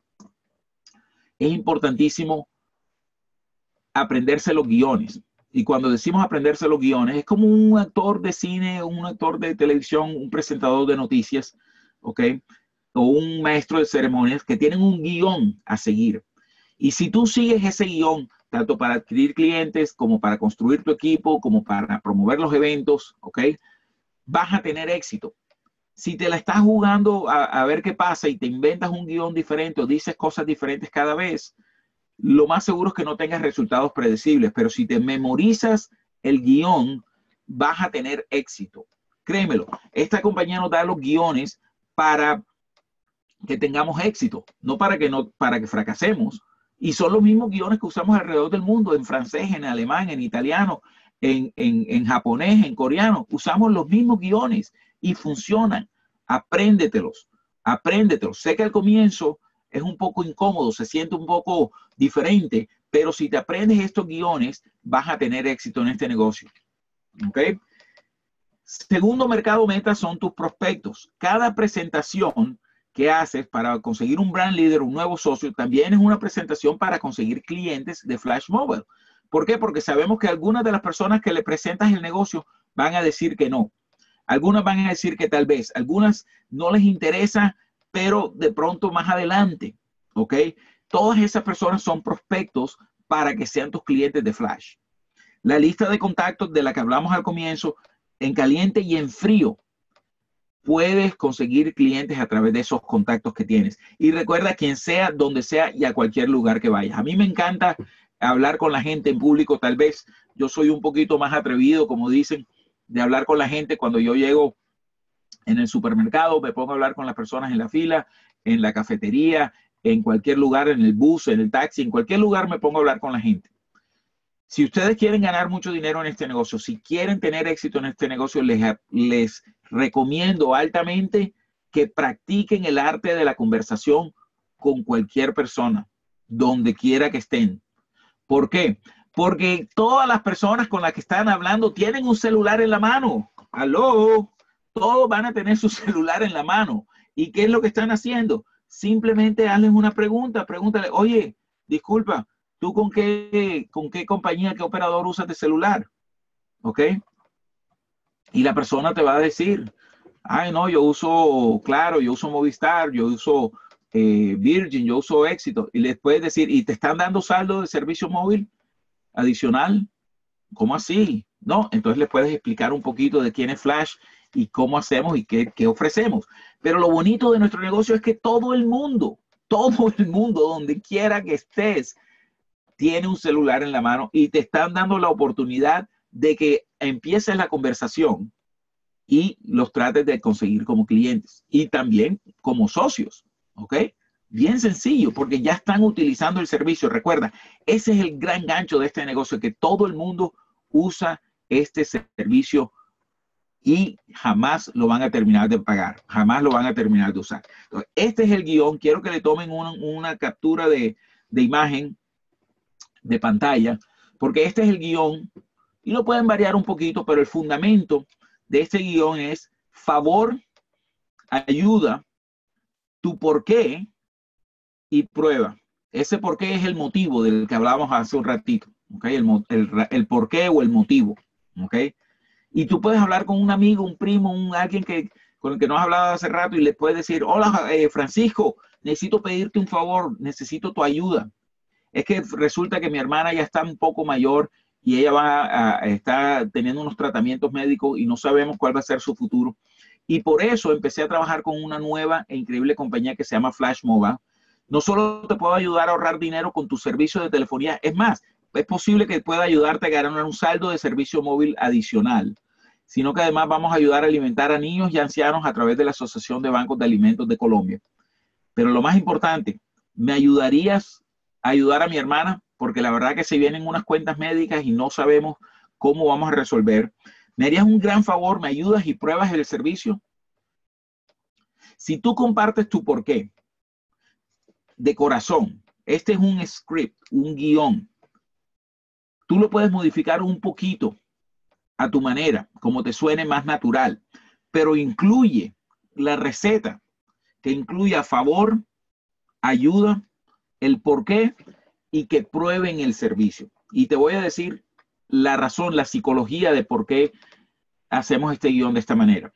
es importantísimo aprenderse los guiones. Y cuando decimos aprenderse los guiones, es como un actor de cine, un actor de televisión, un presentador de noticias, ¿ok? O un maestro de ceremonias que tienen un guión a seguir. Y si tú sigues ese guión, tanto para adquirir clientes, como para construir tu equipo, como para promover los eventos, ¿ok? Vas a tener éxito. Si te la estás jugando a, a ver qué pasa y te inventas un guión diferente o dices cosas diferentes cada vez, lo más seguro es que no tengas resultados predecibles, pero si te memorizas el guión, vas a tener éxito. Créemelo, esta compañía nos da los guiones para que tengamos éxito, no para que, no, para que fracasemos. Y son los mismos guiones que usamos alrededor del mundo, en francés, en alemán, en italiano, en, en, en japonés, en coreano. Usamos los mismos guiones y funcionan. Apréndetelos, apréndetelos. Sé que al comienzo es un poco incómodo, se siente un poco diferente, pero si te aprendes estos guiones, vas a tener éxito en este negocio. ¿Ok? Segundo mercado meta son tus prospectos. Cada presentación que haces para conseguir un brand leader, un nuevo socio, también es una presentación para conseguir clientes de Flash Mobile. ¿Por qué? Porque sabemos que algunas de las personas que le presentas el negocio van a decir que no. Algunas van a decir que tal vez, algunas no les interesa, pero de pronto más adelante, ¿ok? Todas esas personas son prospectos para que sean tus clientes de Flash. La lista de contactos de la que hablamos al comienzo, en caliente y en frío, puedes conseguir clientes a través de esos contactos que tienes. Y recuerda, quien sea, donde sea y a cualquier lugar que vayas. A mí me encanta hablar con la gente en público. Tal vez yo soy un poquito más atrevido, como dicen, de hablar con la gente cuando yo llego en el supermercado, me pongo a hablar con las personas en la fila, en la cafetería, en cualquier lugar, en el bus, en el taxi, en cualquier lugar me pongo a hablar con la gente. Si ustedes quieren ganar mucho dinero en este negocio, si quieren tener éxito en este negocio, les, les recomiendo altamente que practiquen el arte de la conversación con cualquier persona, donde quiera que estén. ¿Por qué? Porque todas las personas con las que están hablando tienen un celular en la mano. ¡Aló! Todos van a tener su celular en la mano. ¿Y qué es lo que están haciendo? Simplemente hazles una pregunta. Pregúntale, oye, disculpa, ¿tú con qué, con qué compañía, qué operador usas de celular? ¿Ok? Y la persona te va a decir, ay, no, yo uso Claro, yo uso Movistar, yo uso eh, Virgin, yo uso Éxito. Y les puedes decir, ¿y te están dando saldo de servicio móvil adicional? ¿Cómo así? No, entonces les puedes explicar un poquito de quién es Flash y cómo hacemos y qué, qué ofrecemos. Pero lo bonito de nuestro negocio es que todo el mundo, todo el mundo, donde quiera que estés, tiene un celular en la mano y te están dando la oportunidad de que empieces la conversación y los trates de conseguir como clientes y también como socios, ¿ok? Bien sencillo, porque ya están utilizando el servicio. Recuerda, ese es el gran gancho de este negocio, que todo el mundo usa este servicio y jamás lo van a terminar de pagar, jamás lo van a terminar de usar. Entonces, este es el guión. Quiero que le tomen una, una captura de, de imagen de pantalla, porque este es el guión y lo pueden variar un poquito, pero el fundamento de este guión es favor, ayuda, tu por qué y prueba. Ese por qué es el motivo del que hablábamos hace un ratito, ¿ok? El, el, el por qué o el motivo, ¿ok? Y tú puedes hablar con un amigo, un primo, un alguien que, con el que no has hablado hace rato y le puedes decir, hola, eh, Francisco, necesito pedirte un favor, necesito tu ayuda. Es que resulta que mi hermana ya está un poco mayor y ella va a, a estar teniendo unos tratamientos médicos y no sabemos cuál va a ser su futuro. Y por eso empecé a trabajar con una nueva e increíble compañía que se llama Flash Mobile. No solo te puedo ayudar a ahorrar dinero con tu servicio de telefonía, es más, es posible que pueda ayudarte a ganar un saldo de servicio móvil adicional, sino que además vamos a ayudar a alimentar a niños y ancianos a través de la Asociación de Bancos de Alimentos de Colombia. Pero lo más importante, ¿me ayudarías a ayudar a mi hermana? Porque la verdad que se vienen unas cuentas médicas y no sabemos cómo vamos a resolver. ¿Me harías un gran favor? ¿Me ayudas y pruebas el servicio? Si tú compartes tu por qué de corazón, este es un script, un guión. Tú lo puedes modificar un poquito a tu manera, como te suene más natural, pero incluye la receta, que incluye a favor, ayuda, el por qué y que prueben el servicio. Y te voy a decir la razón, la psicología de por qué hacemos este guión de esta manera.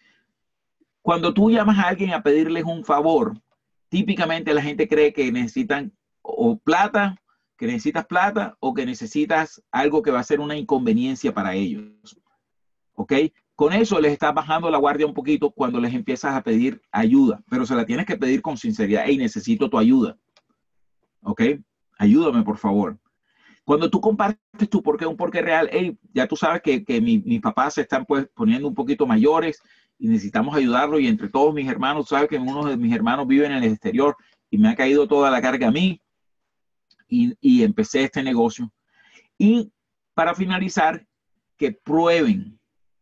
Cuando tú llamas a alguien a pedirles un favor, típicamente la gente cree que necesitan o plata, que necesitas plata o que necesitas algo que va a ser una inconveniencia para ellos. ¿Ok? Con eso les estás bajando la guardia un poquito cuando les empiezas a pedir ayuda, pero se la tienes que pedir con sinceridad. Hey, necesito tu ayuda. ¿Ok? Ayúdame, por favor. Cuando tú compartes tu por qué, un por qué real, hey, ya tú sabes que, que mi, mis papás se están pues poniendo un poquito mayores y necesitamos ayudarlo, y entre todos mis hermanos, sabes que uno de mis hermanos vive en el exterior y me ha caído toda la carga a mí y, y empecé este negocio. Y para finalizar, que prueben.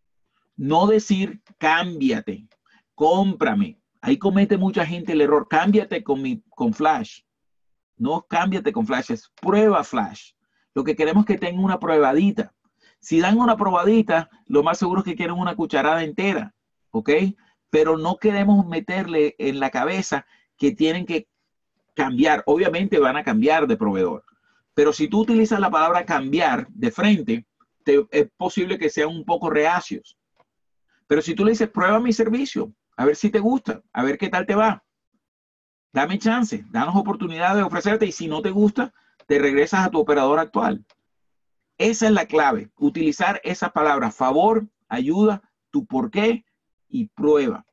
No decir cámbiate, cómprame. Ahí comete mucha gente el error. Cámbiate con, mi, con Flash. No cámbiate con Flash, es prueba Flash. Lo que queremos es que tengan una probadita. Si dan una probadita, lo más seguro es que quieren una cucharada entera. ¿Ok? Pero no queremos meterle en la cabeza que tienen que cambiar. Obviamente van a cambiar de proveedor. Pero si tú utilizas la palabra cambiar de frente, te, es posible que sean un poco reacios. Pero si tú le dices, prueba mi servicio, a ver si te gusta, a ver qué tal te va. Dame chance, danos oportunidad de ofrecerte, y si no te gusta, te regresas a tu operador actual. Esa es la clave, utilizar esas palabras: favor, ayuda, tu por qué y prueba.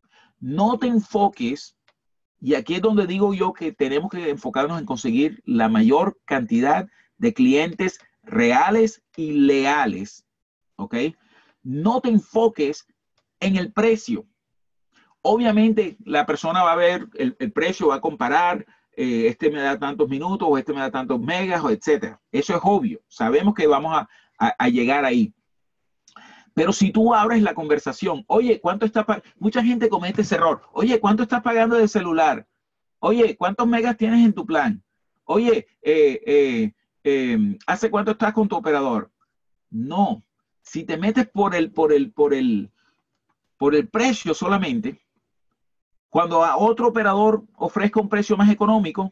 No te enfoques, y aquí es donde digo yo que tenemos que enfocarnos en conseguir la mayor cantidad de clientes reales y leales, ¿ok? No te enfoques en el precio. Obviamente la persona va a ver el, el precio, va a comparar, eh, este me da tantos minutos o este me da tantos megas, o etcétera. Eso es obvio. Sabemos que vamos a, a, a llegar ahí. Pero si tú abres la conversación, oye, ¿cuánto está pagando? Mucha gente comete ese error. Oye, ¿cuánto estás pagando de celular? Oye, ¿cuántos megas tienes en tu plan? Oye, eh, eh, eh, ¿hace cuánto estás con tu operador? No. Si te metes por el, por el, por el, por el precio solamente, cuando a otro operador ofrezca un precio más económico,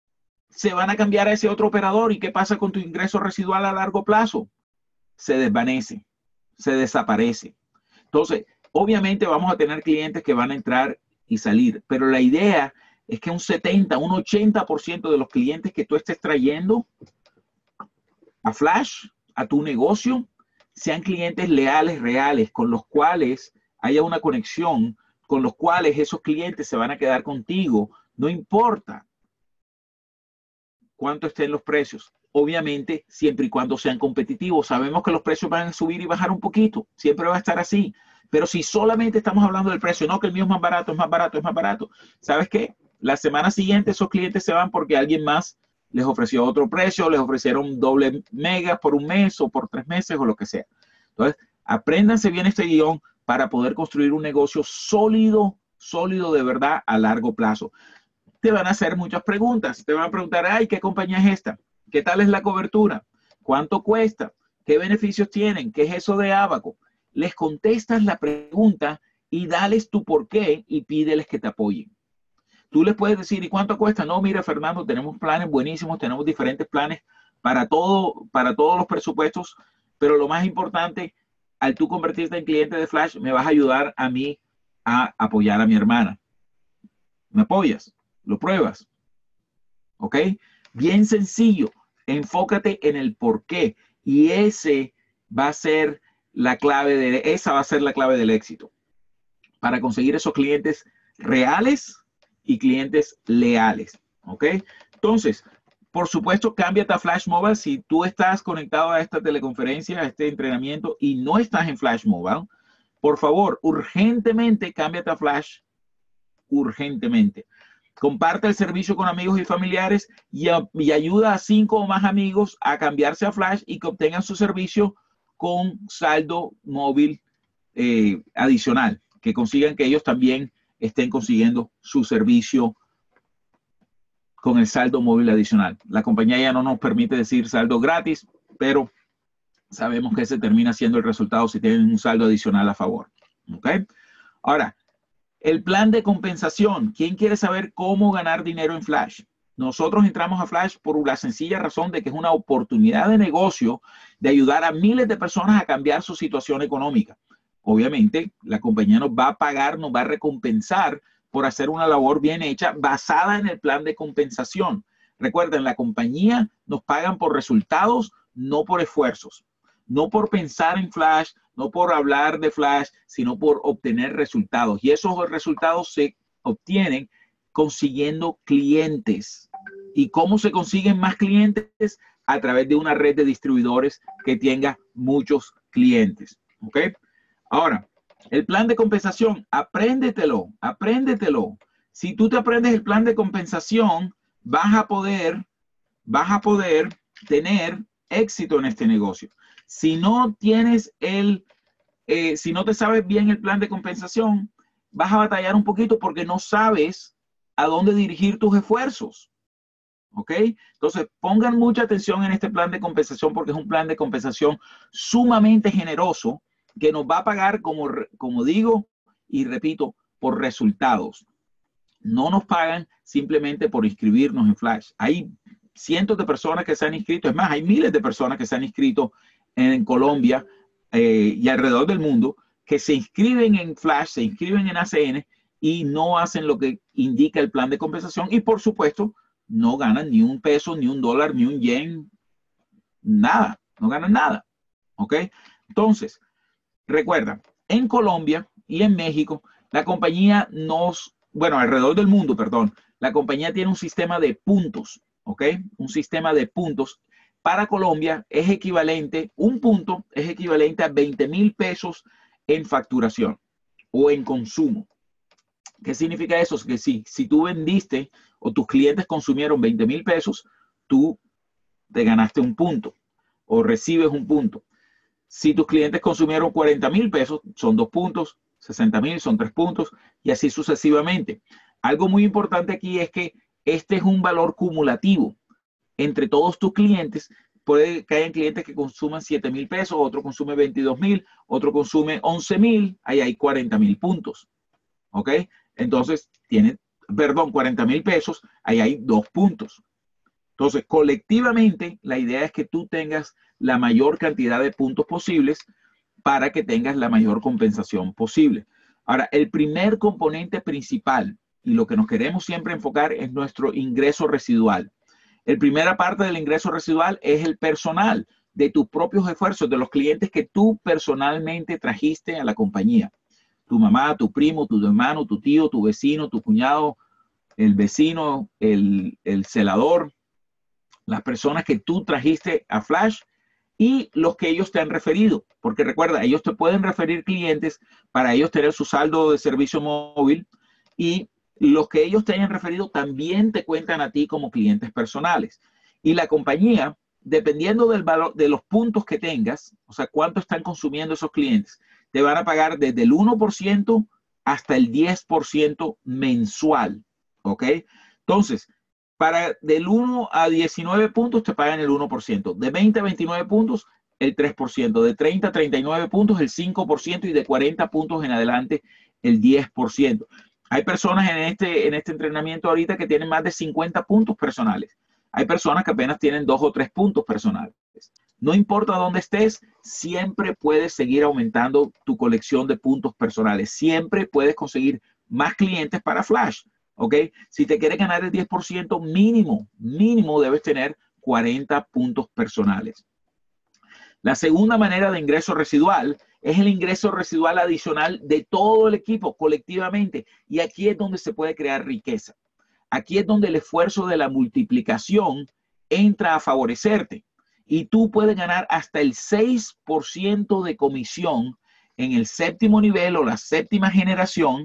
se van a cambiar a ese otro operador. ¿Y qué pasa con tu ingreso residual a largo plazo? Se desvanece, se desaparece. Entonces, obviamente vamos a tener clientes que van a entrar y salir, pero la idea es que un setenta, un ochenta por ciento de los clientes que tú estés trayendo a Flash, a tu negocio, sean clientes leales, reales, con los cuales haya una conexión, con los cuales esos clientes se van a quedar contigo, no importa cuánto estén los precios. Obviamente, siempre y cuando sean competitivos. Sabemos que los precios van a subir y bajar un poquito, siempre va a estar así. Pero si solamente estamos hablando del precio, no que el mío es más barato, es más barato, es más barato, ¿sabes qué? La semana siguiente esos clientes se van porque alguien más les ofreció otro precio, les ofrecieron doble mega por un mes o por tres meses o lo que sea. Entonces, apréndanse bien este guión para poder construir un negocio sólido, sólido de verdad a largo plazo. Te van a hacer muchas preguntas. Te van a preguntar, ay, ¿qué compañía es esta? ¿Qué tal es la cobertura? ¿Cuánto cuesta? ¿Qué beneficios tienen? ¿Qué es eso de Abaco? Les contestas la pregunta y dales tu por qué y pídeles que te apoyen. Tú les puedes decir, ¿y cuánto cuesta? No, mira, Fernando, tenemos planes buenísimos, tenemos diferentes planes para, todo, para todos los presupuestos, pero lo más importante, al tú convertirte en cliente de Flash, me vas a ayudar a mí a apoyar a mi hermana. ¿Me apoyas? ¿Lo pruebas? ¿Ok? Bien sencillo. Enfócate en el por qué. Y ese va a ser la clave de, esa va a ser la clave del éxito. Para conseguir esos clientes reales y clientes leales. ¿Ok? Entonces, por supuesto, cámbiate a Flash Mobile. Si tú estás conectado a esta teleconferencia, a este entrenamiento y no estás en Flash Mobile, por favor, urgentemente cámbiate a Flash. Urgentemente. Comparte el servicio con amigos y familiares y, y ayuda a cinco o más amigos a cambiarse a Flash y que obtengan su servicio con saldo móvil eh, adicional, que consigan que ellos también estén consiguiendo su servicio con el saldo móvil adicional. La compañía ya no nos permite decir saldo gratis, pero sabemos que ese termina siendo el resultado si tienen un saldo adicional a favor. ¿Ok? Ahora, el plan de compensación. ¿Quién quiere saber cómo ganar dinero en Flash? Nosotros entramos a Flash por la sencilla razón de que es una oportunidad de negocio de ayudar a miles de personas a cambiar su situación económica. Obviamente, la compañía nos va a pagar, nos va a recompensar por hacer una labor bien hecha basada en el plan de compensación. Recuerden, la compañía nos pagan por resultados, no por esfuerzos. No por pensar en Flash, no por hablar de Flash, sino por obtener resultados. Y esos resultados se obtienen consiguiendo clientes. ¿Y cómo se consiguen más clientes? A través de una red de distribuidores que tenga muchos clientes. ¿Ok? Ahora, el plan de compensación, apréndetelo, apréndetelo. Si tú te aprendes el plan de compensación, vas a poder, vas a poder tener éxito en este negocio. Si no tienes el, eh, si no te sabes bien el plan de compensación, vas a batallar un poquito porque no sabes a dónde dirigir tus esfuerzos. ¿Ok? Entonces, pongan mucha atención en este plan de compensación porque es un plan de compensación sumamente generoso que nos va a pagar, como, como digo y repito, por resultados. No nos pagan simplemente por inscribirnos en Flash. Hay cientos de personas que se han inscrito. Es más, hay miles de personas que se han inscrito en Colombia eh, y alrededor del mundo que se inscriben en Flash, se inscriben en A C N y no hacen lo que indica el plan de compensación y por supuesto no ganan ni un peso, ni un dólar, ni un yen, nada, no ganan nada. ¿Ok? Entonces, recuerda, en Colombia y en México, la compañía nos, bueno, alrededor del mundo, perdón, la compañía tiene un sistema de puntos, ¿ok? Un sistema de puntos. Para Colombia es equivalente, un punto es equivalente a veinte mil pesos en facturación o en consumo. ¿Qué significa eso? Que si, si tú vendiste o tus clientes consumieron veinte mil pesos, tú te ganaste un punto o recibes un punto. Si tus clientes consumieron cuarenta mil pesos, son dos puntos, sesenta mil son tres puntos y así sucesivamente. Algo muy importante aquí es que este es un valor cumulativo entre todos tus clientes. Puede que hayan clientes que consuman siete mil pesos, otro consume veintidós mil, otro consume once mil, ahí hay cuarenta mil puntos. ¿Ok? Entonces, tiene, perdón, cuarenta mil pesos, ahí hay dos puntos. Entonces, colectivamente, la idea es que tú tengas la mayor cantidad de puntos posibles para que tengas la mayor compensación posible. Ahora, el primer componente principal y lo que nos queremos siempre enfocar es nuestro ingreso residual. La primera parte del ingreso residual es el personal de tus propios esfuerzos, de los clientes que tú personalmente trajiste a la compañía. Tu mamá, tu primo, tu hermano, tu tío, tu vecino, tu cuñado, el vecino, el, el celador, las personas que tú trajiste a Flash y los que ellos te han referido. Porque recuerda, ellos te pueden referir clientes para ellos tener su saldo de servicio móvil y los que ellos te hayan referido también te cuentan a ti como clientes personales. Y la compañía, dependiendo del valor de los puntos que tengas, o sea, cuánto están consumiendo esos clientes, te van a pagar desde el uno por ciento hasta el diez por ciento mensual. ¿Ok? Entonces, para del uno a diecinueve puntos te pagan el uno por ciento. De veinte a veintinueve puntos, el tres por ciento. De treinta a treinta y nueve puntos, el cinco por ciento. Y de cuarenta puntos en adelante, el diez por ciento. Hay personas en este, en este entrenamiento ahorita que tienen más de cincuenta puntos personales. Hay personas que apenas tienen dos o tres puntos personales. No importa dónde estés, siempre puedes seguir aumentando tu colección de puntos personales. Siempre puedes conseguir más clientes para Flash. ¿Ok? Si te quieres ganar el diez por ciento mínimo, mínimo debes tener cuarenta puntos personales. La segunda manera de ingreso residual es el ingreso residual adicional de todo el equipo colectivamente. Y aquí es donde se puede crear riqueza. Aquí es donde el esfuerzo de la multiplicación entra a favorecerte. Y tú puedes ganar hasta el seis por ciento de comisión en el séptimo nivel o la séptima generación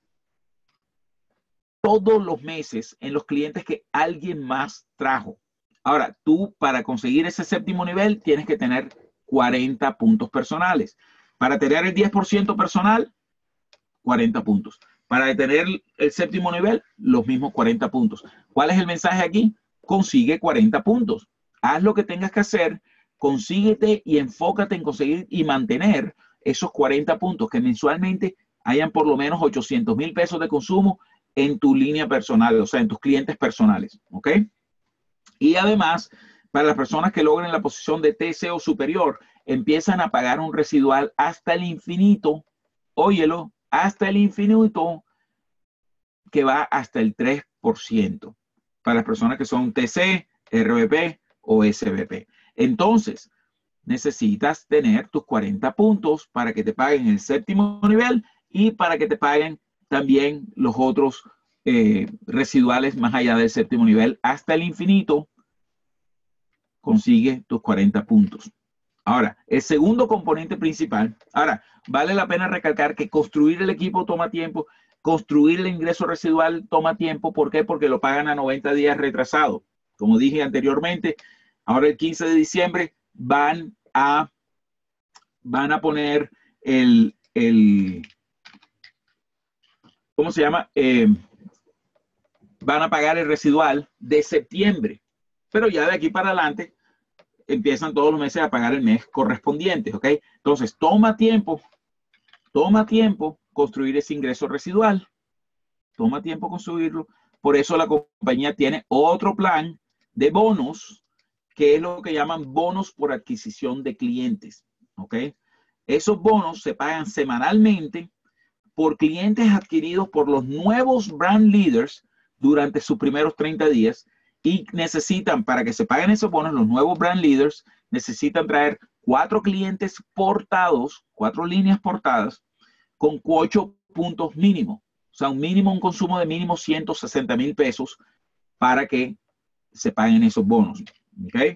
todos los meses en los clientes que alguien más trajo. Ahora, tú para conseguir ese séptimo nivel tienes que tener cuarenta puntos personales. Para tener el diez por ciento personal, cuarenta puntos. Para tener el séptimo nivel, los mismos cuarenta puntos. ¿Cuál es el mensaje aquí? Consigue cuarenta puntos. Haz lo que tengas que hacer, consíguete y enfócate en conseguir y mantener esos cuarenta puntos, que mensualmente hayan por lo menos ochocientos mil pesos de consumo en tu línea personal, o sea, en tus clientes personales, ¿ok? Y además, para las personas que logren la posición de T C o superior, empiezan a pagar un residual hasta el infinito, óyelo, hasta el infinito, que va hasta el tres por ciento para las personas que son T C, R V P o S V P. Entonces, necesitas tener tus cuarenta puntos para que te paguen el séptimo nivel y para que te paguen también los otros eh, residuales más allá del séptimo nivel. Hasta el infinito consigue tus cuarenta puntos. Ahora, el segundo componente principal. Ahora, vale la pena recalcar que construir el equipo toma tiempo. Construir el ingreso residual toma tiempo. ¿Por qué? Porque lo pagan a noventa días retrasado. Como dije anteriormente, ahora el quince de diciembre van a, van a poner el, el ¿cómo se llama? Eh, van a pagar el residual de septiembre. Pero ya de aquí para adelante empiezan todos los meses a pagar el mes correspondiente, ¿ok? Entonces, toma tiempo, toma tiempo construir ese ingreso residual. Toma tiempo construirlo. Por eso la compañía tiene otro plan de bonos, que es lo que llaman bonos por adquisición de clientes, ¿ok? Esos bonos se pagan semanalmente por clientes adquiridos por los nuevos brand leaders durante sus primeros treinta días y necesitan, para que se paguen esos bonos, los nuevos brand leaders necesitan traer cuatro clientes portados, cuatro líneas portadas con ocho puntos mínimo. O sea, un mínimo, un consumo de mínimo ciento sesenta mil pesos para que se paguen esos bonos. ¿Okay?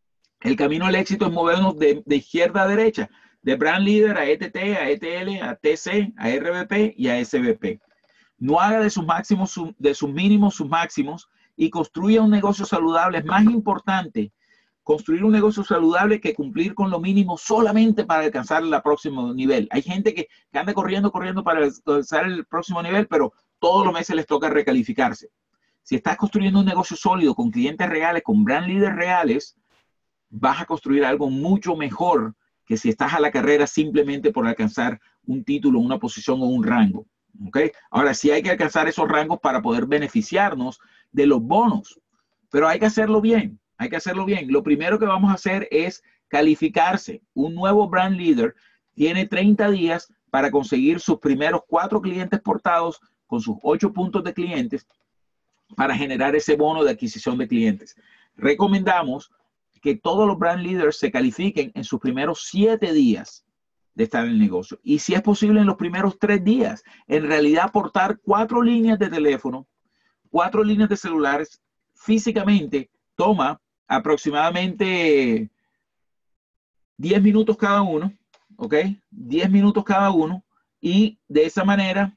El camino al éxito es movernos de, de izquierda a derecha, de brand leader a E T T, a E T L, a T C, a R V P y a S V P. No haga de sus máximos, su, de sus mínimos sus máximos y construya un negocio saludable. Es más importante construir un negocio saludable que cumplir con lo mínimo solamente para alcanzar el próximo nivel. Hay gente que, que anda corriendo, corriendo para alcanzar el próximo nivel, pero todos los meses les toca recalificarse. Si estás construyendo un negocio sólido con clientes reales, con brand leaders reales, vas a construir algo mucho mejor que si estás a la carrera simplemente por alcanzar un título, una posición o un rango. ¿Okay? Ahora, sí hay que alcanzar esos rangos para poder beneficiarnos de los bonos, pero hay que hacerlo bien. Hay que hacerlo bien. Lo primero que vamos a hacer es calificarse. Un nuevo brand leader tiene treinta días para conseguir sus primeros cuatro clientes portados con sus ocho puntos de clientes para generar ese bono de adquisición de clientes. Recomendamos que todos los brand leaders se califiquen en sus primeros siete días de estar en el negocio. Y si es posible en los primeros tres días, en realidad aportar cuatro líneas de teléfono, cuatro líneas de celulares, físicamente toma aproximadamente diez minutos cada uno, ¿ok? diez minutos cada uno y de esa manera,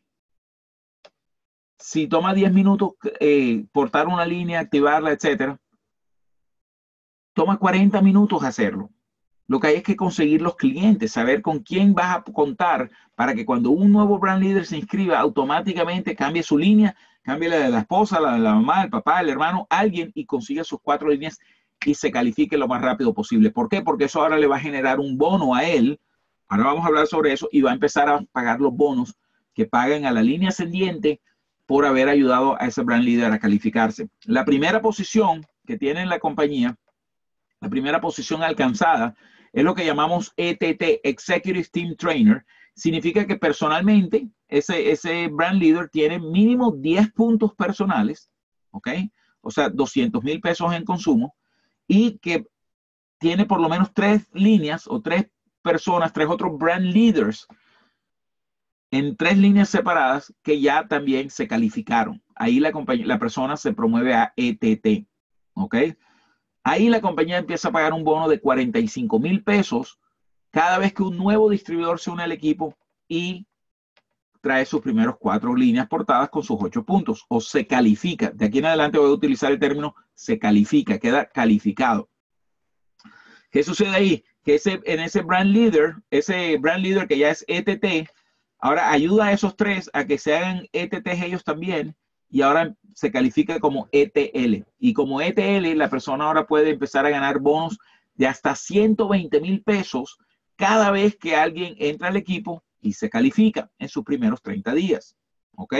si toma diez minutos eh, portar una línea, activarla, etcétera, toma cuarenta minutos hacerlo. Lo que hay es que conseguir los clientes, saber con quién vas a contar para que cuando un nuevo brand leader se inscriba, automáticamente cambie su línea, cambie la de la esposa, la de la mamá, el papá, el hermano, alguien y consiga sus cuatro líneas y se califique lo más rápido posible. ¿Por qué? Porque eso ahora le va a generar un bono a él. Ahora vamos a hablar sobre eso y va a empezar a pagar los bonos que paguen a la línea ascendiente por haber ayudado a ese brand leader a calificarse. La primera posición que tiene en la compañía, la primera posición alcanzada, es lo que llamamos E T T, Executive Team Trainer. Significa que personalmente ese, ese brand leader tiene mínimo diez puntos personales, ¿ok? O sea, doscientos mil pesos en consumo y que tiene por lo menos tres líneas o tres personas, tres otros brand leaders en tres líneas separadas que ya también se calificaron. Ahí la, compañía, la persona se promueve a E T T, ¿ok? Ahí la compañía empieza a pagar un bono de cuarenta y cinco mil pesos cada vez que un nuevo distribuidor se une al equipo y trae sus primeros cuatro líneas portadas con sus ocho puntos o se califica. De aquí en adelante voy a utilizar el término se califica, queda calificado. ¿Qué sucede ahí? que ese, en ese brand leader, ese brand leader que ya es E T T, ahora ayuda a esos tres a que se hagan E T T ellos también, y ahora se califica como E T L. Y como E T L, la persona ahora puede empezar a ganar bonos de hasta ciento veinte mil pesos cada vez que alguien entra al equipo y se califica en sus primeros treinta días. ¿Ok?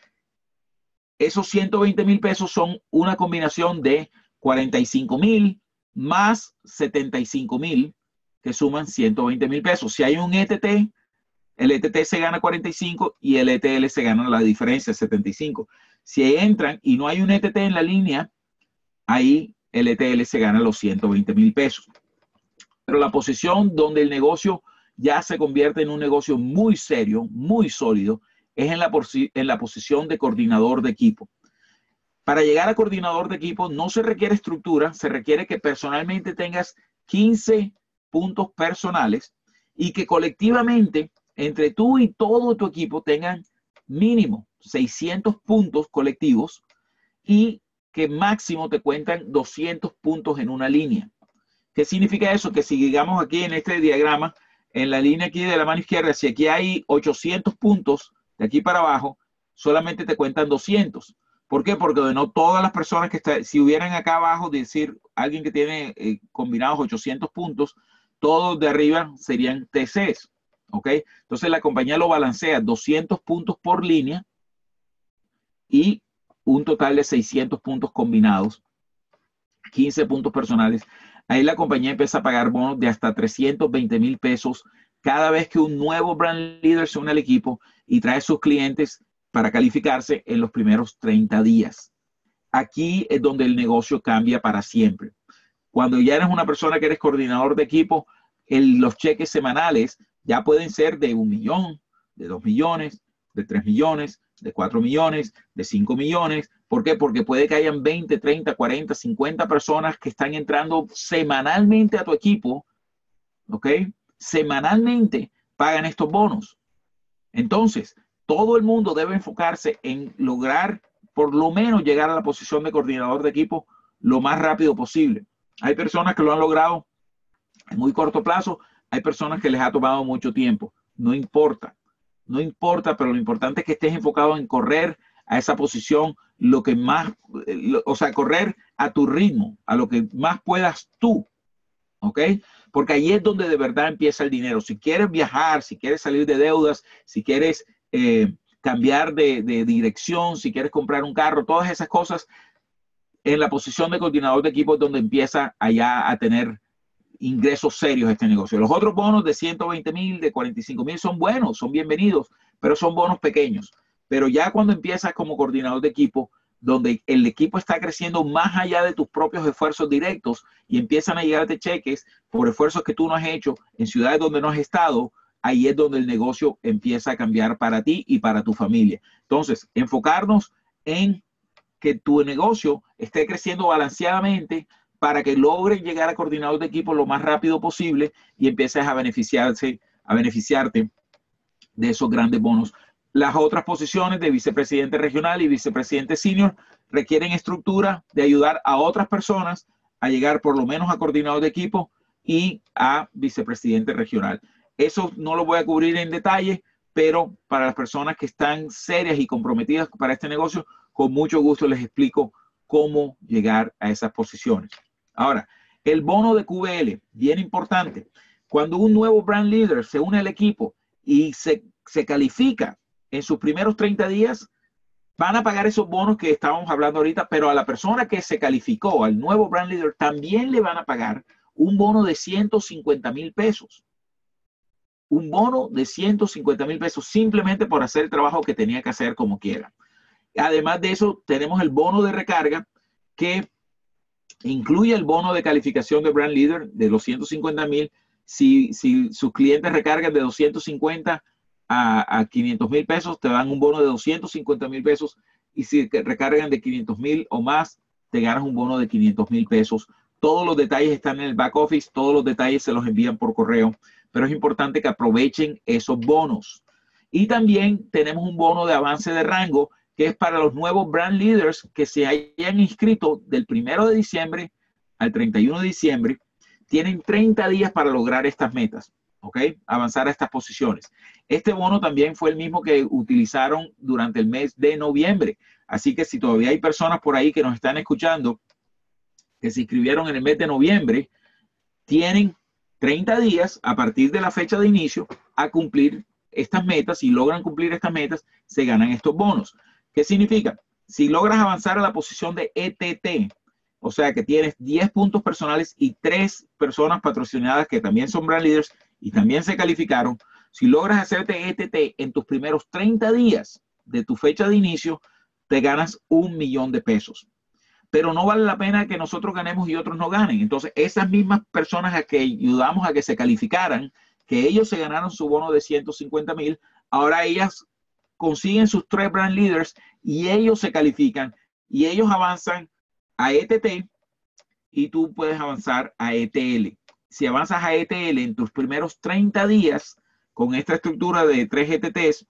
Esos ciento veinte mil pesos son una combinación de cuarenta y cinco mil más setenta y cinco mil, que suman ciento veinte mil pesos. Si hay un E T T, el E T T se gana cuarenta y cinco y el E T L se gana la diferencia, setenta y cinco. Si entran y no hay un E T T en la línea, ahí el E T L se gana los ciento veinte mil pesos. Pero la posición donde el negocio ya se convierte en un negocio muy serio, muy sólido, es en la, en la posición de coordinador de equipo. Para llegar a coordinador de equipo no se requiere estructura, se requiere que personalmente tengas quince puntos personales y que colectivamente entre tú y todo tu equipo tengan mínimo seiscientos puntos colectivos y que máximo te cuentan doscientos puntos en una línea. ¿Qué significa eso? Que si digamos aquí en este diagrama, en la línea aquí de la mano izquierda, si aquí hay ochocientos puntos de aquí para abajo, solamente te cuentan doscientos. ¿Por qué? Porque no todas las personas que están, si hubieran acá abajo, decir, alguien que tiene eh, combinados ochocientos puntos, todos de arriba serían T Cs. ¿Ok? Entonces la compañía lo balancea doscientos puntos por línea y un total de seiscientos puntos combinados, quince puntos personales. Ahí la compañía empieza a pagar bonos de hasta trescientos veinte mil pesos cada vez que un nuevo brand leader se une al equipo y trae sus clientes para calificarse en los primeros treinta días. Aquí es donde el negocio cambia para siempre. Cuando ya eres una persona que eres coordinador de equipo, el, los cheques semanales ya pueden ser de un millón, de dos millones, de tres millones, de cuatro millones, de cinco millones. ¿Por qué? Porque puede que hayan veinte, treinta, cuarenta, cincuenta personas que están entrando semanalmente a tu equipo, ¿ok? Semanalmente pagan estos bonos. Entonces, todo el mundo debe enfocarse en lograr por lo menos llegar a la posición de coordinador de equipo lo más rápido posible. Hay personas que lo han logrado en muy corto plazo, hay personas que les ha tomado mucho tiempo. No importa, no importa, pero lo importante es que estés enfocado en correr a esa posición lo que más, o sea, correr a tu ritmo, a lo que más puedas tú, ¿ok? Porque ahí es donde de verdad empieza el dinero. Si quieres viajar, si quieres salir de deudas, si quieres eh, cambiar de, de dirección, si quieres comprar un carro, todas esas cosas, en la posición de coordinador de equipo es donde empieza allá a tener ingresos serios este negocio. Los otros bonos de ciento veinte mil, de cuarenta y cinco mil son buenos, son bienvenidos, pero son bonos pequeños. Pero ya cuando empiezas como coordinador de equipo, donde el equipo está creciendo más allá de tus propios esfuerzos directos y empiezan a llegarte cheques por esfuerzos que tú no has hecho en ciudades donde no has estado, ahí es donde el negocio empieza a cambiar para ti y para tu familia. Entonces, enfocarnos en que tu negocio esté creciendo balanceadamente para que logres llegar a coordinador de equipo lo más rápido posible y empieces a beneficiarse, a beneficiarte de esos grandes bonos. Las otras posiciones de vicepresidente regional y vicepresidente senior requieren estructura de ayudar a otras personas a llegar por lo menos a coordinador de equipo y a vicepresidente regional. Eso no lo voy a cubrir en detalle, pero para las personas que están serias y comprometidas para este negocio, con mucho gusto les explico cómo llegar a esas posiciones. Ahora, el bono de Q B L, bien importante. Cuando un nuevo brand leader se une al equipo y se, se califica en sus primeros treinta días, van a pagar esos bonos que estábamos hablando ahorita, pero a la persona que se calificó, al nuevo brand leader, también le van a pagar un bono de ciento cincuenta mil pesos. Un bono de ciento cincuenta mil pesos simplemente por hacer el trabajo que tenía que hacer como quiera. Además de eso, tenemos el bono de recarga que incluye el bono de calificación de brand leader de los ciento cincuenta mil. Si, si sus clientes recargan de doscientos cincuenta a, a quinientos mil pesos, te dan un bono de doscientos cincuenta mil pesos. Y si recargan de quinientos mil o más, te ganas un bono de quinientos mil pesos. Todos los detalles están en el back office, todos los detalles se los envían por correo, pero es importante que aprovechen esos bonos. Y también tenemos un bono de avance de rango que es para los nuevos brand leaders que se hayan inscrito del primero de diciembre al treinta y uno de diciembre. tienen treinta días para lograr estas metas, ¿ok? Avanzar a estas posiciones. Este bono también fue el mismo que utilizaron durante el mes de noviembre. Así que si todavía hay personas por ahí que nos están escuchando que se inscribieron en el mes de noviembre, tienen treinta días a partir de la fecha de inicio a cumplir estas metas. Si logran cumplir estas metas, se ganan estos bonos. ¿Qué significa? Si logras avanzar a la posición de E T T, o sea que tienes diez puntos personales y tres personas patrocinadas que también son brand leaders y también se calificaron, si logras hacerte E T T en tus primeros treinta días de tu fecha de inicio, te ganas un millón de pesos. Pero no vale la pena que nosotros ganemos y otros no ganen. Entonces, esas mismas personas a que ayudamos a que se calificaran, que ellos se ganaron su bono de ciento cincuenta mil, ahora ellas consiguen sus tres brand leaders y ellos se califican y ellos avanzan a E T T y tú puedes avanzar a E T L. Si avanzas a E T L en tus primeros treinta días con esta estructura de tres E T Ts,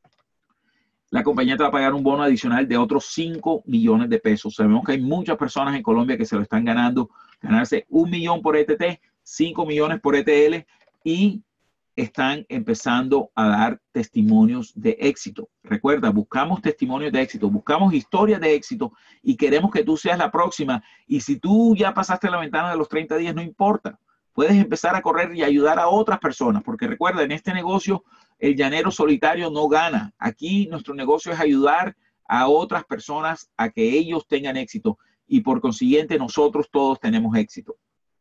la compañía te va a pagar un bono adicional de otros cinco millones de pesos. Sabemos que hay muchas personas en Colombia que se lo están ganando, ganarse un millón por E T T, cinco millones por E T L y están empezando a dar testimonios de éxito. Recuerda, buscamos testimonios de éxito, buscamos historias de éxito y queremos que tú seas la próxima. Y si tú ya pasaste la ventana de los treinta días, no importa. Puedes empezar a correr y ayudar a otras personas, porque recuerda, en este negocio, el llanero solitario no gana. Aquí nuestro negocio es ayudar a otras personas a que ellos tengan éxito y por consiguiente nosotros todos tenemos éxito.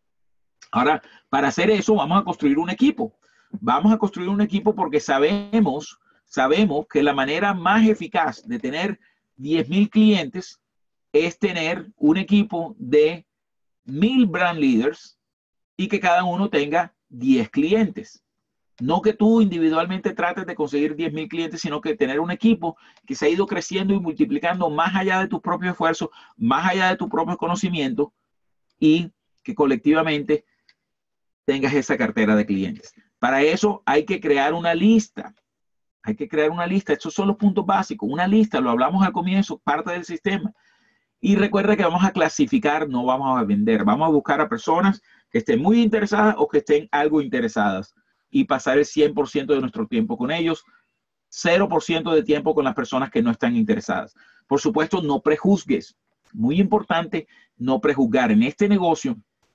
Ahora, para hacer eso, vamos a construir un equipo. Vamos a construir un equipo porque sabemos, sabemos que la manera más eficaz de tener diez mil clientes es tener un equipo de mil brand leaders y que cada uno tenga diez clientes. No que tú individualmente trates de conseguir diez mil clientes, sino que tener un equipo que se ha ido creciendo y multiplicando más allá de tus propios esfuerzos, más allá de tu propio conocimiento y que colectivamente tengas esa cartera de clientes. Para eso hay que crear una lista. Hay que crear una lista. Estos son los puntos básicos. Una lista, lo hablamos al comienzo, parte del sistema. Y recuerda que vamos a clasificar, no vamos a vender. Vamos a buscar a personas que estén muy interesadas o que estén algo interesadas y pasar el cien por ciento de nuestro tiempo con ellos, cero por ciento de tiempo con las personas que no están interesadas. Por supuesto, no prejuzgues. Muy importante, no prejuzgar. En este negocio,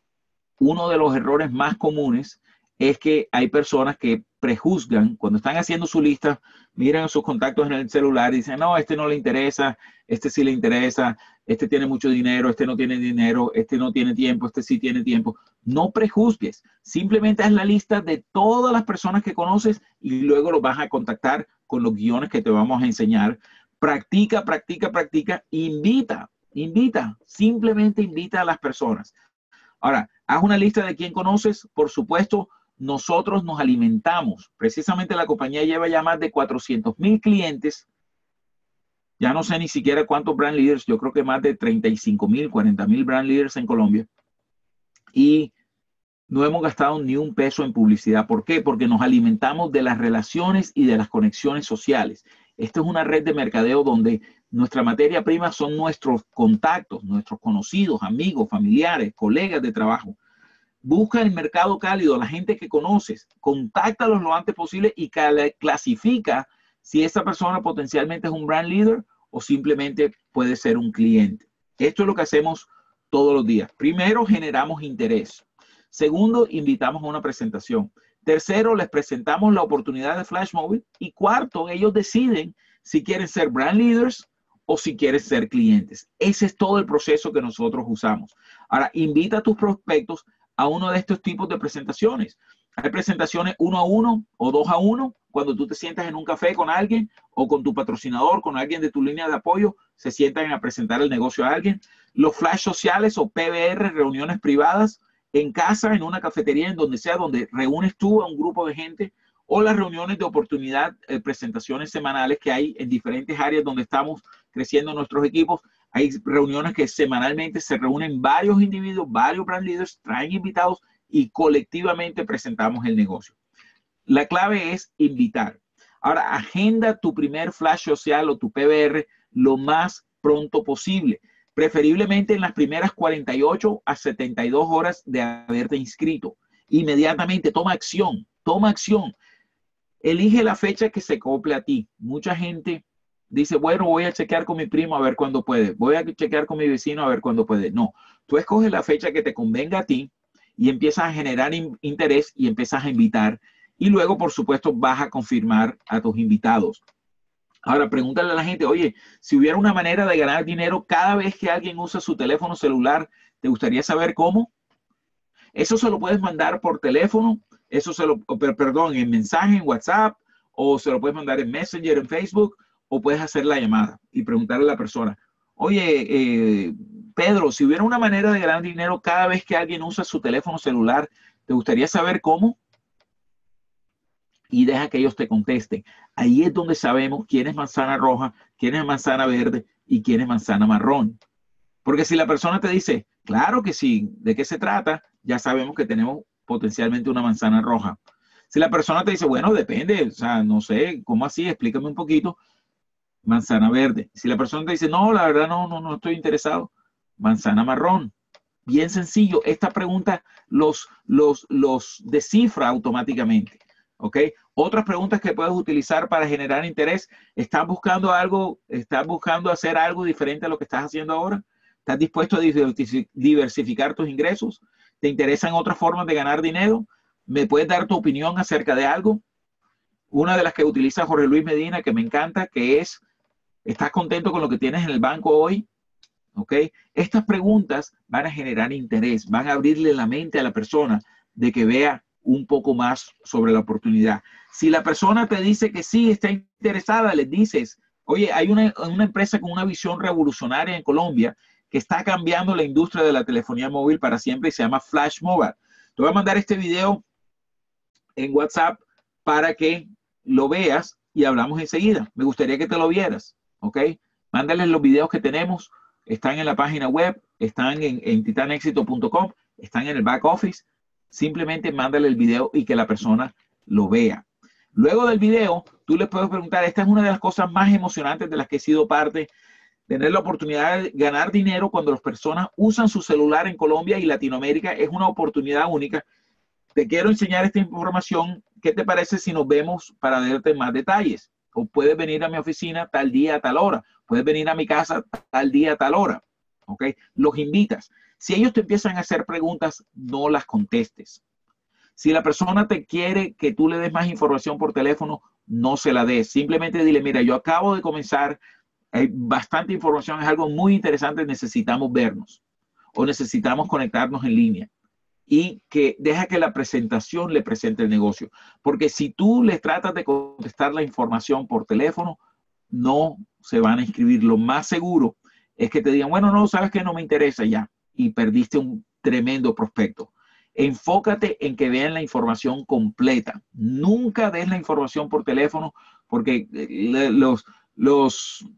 uno de los errores más comunes es que hay personas que prejuzgan cuando están haciendo su lista, miran sus contactos en el celular y dicen, no, este no le interesa, este sí le interesa, este tiene mucho dinero, este no tiene dinero, este no tiene tiempo, este sí tiene tiempo. No prejuzgues, simplemente haz la lista de todas las personas que conoces y luego los vas a contactar con los guiones que te vamos a enseñar. Practica, practica, practica, invita, invita, simplemente invita a las personas. Ahora, haz una lista de quién conoces, por supuesto. Nosotros nos alimentamos. Precisamente la compañía lleva ya más de cuatrocientos mil clientes. Ya no sé ni siquiera cuántos brand leaders. Yo creo que más de treinta y cinco mil, cuarenta mil brand leaders en Colombia. Y no hemos gastado ni un peso en publicidad. ¿Por qué? Porque nos alimentamos de las relaciones y de las conexiones sociales. Esta es una red de mercadeo donde nuestra materia prima son nuestros contactos, nuestros conocidos, amigos, familiares, colegas de trabajo. Busca el mercado cálido, la gente que conoces, contáctalos lo antes posible y clasifica si esa persona potencialmente es un brand leader o simplemente puede ser un cliente. Esto es lo que hacemos todos los días. Primero, generamos interés. Segundo, invitamos a una presentación. Tercero, les presentamos la oportunidad de Flash Móvil. Y cuarto, ellos deciden si quieren ser brand leaders o si quieren ser clientes. Ese es todo el proceso que nosotros usamos. Ahora, invita a tus prospectos a uno de estos tipos de presentaciones. Hay presentaciones uno a uno o dos a uno, cuando tú te sientas en un café con alguien o con tu patrocinador, con alguien de tu línea de apoyo, se sientan a presentar el negocio a alguien. Los flash sociales o P B R, reuniones privadas, en casa, en una cafetería, en donde sea, donde reúnes tú a un grupo de gente, o las reuniones de oportunidad, eh, presentaciones semanales que hay en diferentes áreas donde estamos creciendo nuestros equipos. Hay reuniones que semanalmente se reúnen varios individuos, varios brand leaders, traen invitados y colectivamente presentamos el negocio. La clave es invitar. Ahora, agenda tu primer flash social o tu P B R lo más pronto posible. preferiblemente en las primeras cuarenta y ocho a setenta y dos horas de haberte inscrito. Inmediatamente toma acción, toma acción. Elige la fecha que se acople a ti. Mucha gente dice, bueno, voy a chequear con mi primo a ver cuándo puede. Voy a chequear con mi vecino a ver cuándo puede. No, tú escoges la fecha que te convenga a ti y empiezas a generar in- interés y empiezas a invitar. Y luego, por supuesto, vas a confirmar a tus invitados. Ahora, pregúntale a la gente, oye, si hubiera una manera de ganar dinero cada vez que alguien usa su teléfono celular, ¿te gustaría saber cómo? Eso se lo puedes mandar por teléfono, eso se lo, perdón, en mensaje, en WhatsApp, o se lo puedes mandar en Messenger, en Facebook, o puedes hacer la llamada y preguntarle a la persona, oye, eh, Pedro, si hubiera una manera de ganar dinero cada vez que alguien usa su teléfono celular, ¿te gustaría saber cómo? Y deja que ellos te contesten. Ahí es donde sabemos quién es manzana roja, quién es manzana verde y quién es manzana marrón. Porque si la persona te dice, claro que sí, ¿de qué se trata? Ya sabemos que tenemos potencialmente una manzana roja. Si la persona te dice, bueno, depende, o sea, no sé, ¿cómo así? Explícame un poquito. Manzana verde. Si la persona te dice, no, la verdad no, no, no estoy interesado. Manzana marrón. Bien sencillo. Esta pregunta los, los, los descifra automáticamente. ¿Ok? Otras preguntas que puedes utilizar para generar interés. ¿Estás buscando algo? ¿Estás buscando hacer algo diferente a lo que estás haciendo ahora? ¿Estás dispuesto a diversificar tus ingresos? ¿Te interesan otras formas de ganar dinero? ¿Me puedes dar tu opinión acerca de algo? Una de las que utiliza Jorge Luis Medina, que me encanta, que es, ¿estás contento con lo que tienes en el banco hoy? ¿Ok? Estas preguntas van a generar interés, van a abrirle la mente a la persona de que vea un poco más sobre la oportunidad. Si la persona te dice que sí, está interesada, les dices, oye, hay una, una empresa con una visión revolucionaria en Colombia que está cambiando la industria de la telefonía móvil para siempre y se llama Flash Mobile. Te voy a mandar este video en WhatsApp para que lo veas y hablamos enseguida. Me gustaría que te lo vieras, ¿ok? Mándales los videos que tenemos, están en la página web, están en, en titan éxito punto com, están en el back office. Simplemente mándale el video y que la persona lo vea. Luego del video, tú le puedes preguntar, esta es una de las cosas más emocionantes de las que he sido parte, tener la oportunidad de ganar dinero cuando las personas usan su celular en Colombia y Latinoamérica es una oportunidad única. Te quiero enseñar esta información. ¿Qué te parece si nos vemos para darte más detalles? O puedes venir a mi oficina tal día, a tal hora. Puedes venir a mi casa tal día, a tal hora. ¿Ok? Los invitas. Si ellos te empiezan a hacer preguntas, no las contestes. Si la persona te quiere que tú le des más información por teléfono, no se la des. Simplemente dile, mira, yo acabo de comenzar, hay bastante información, es algo muy interesante, necesitamos vernos o necesitamos conectarnos en línea. Y que deja que la presentación le presente el negocio. Porque si tú les tratas de contestar la información por teléfono, no se van a inscribir. Lo más seguro es que te digan, bueno, no, sabes que no me interesa ya. Y perdiste un tremendo prospecto. Enfócate en que vean la información completa. Nunca des la información por teléfono porque los, los,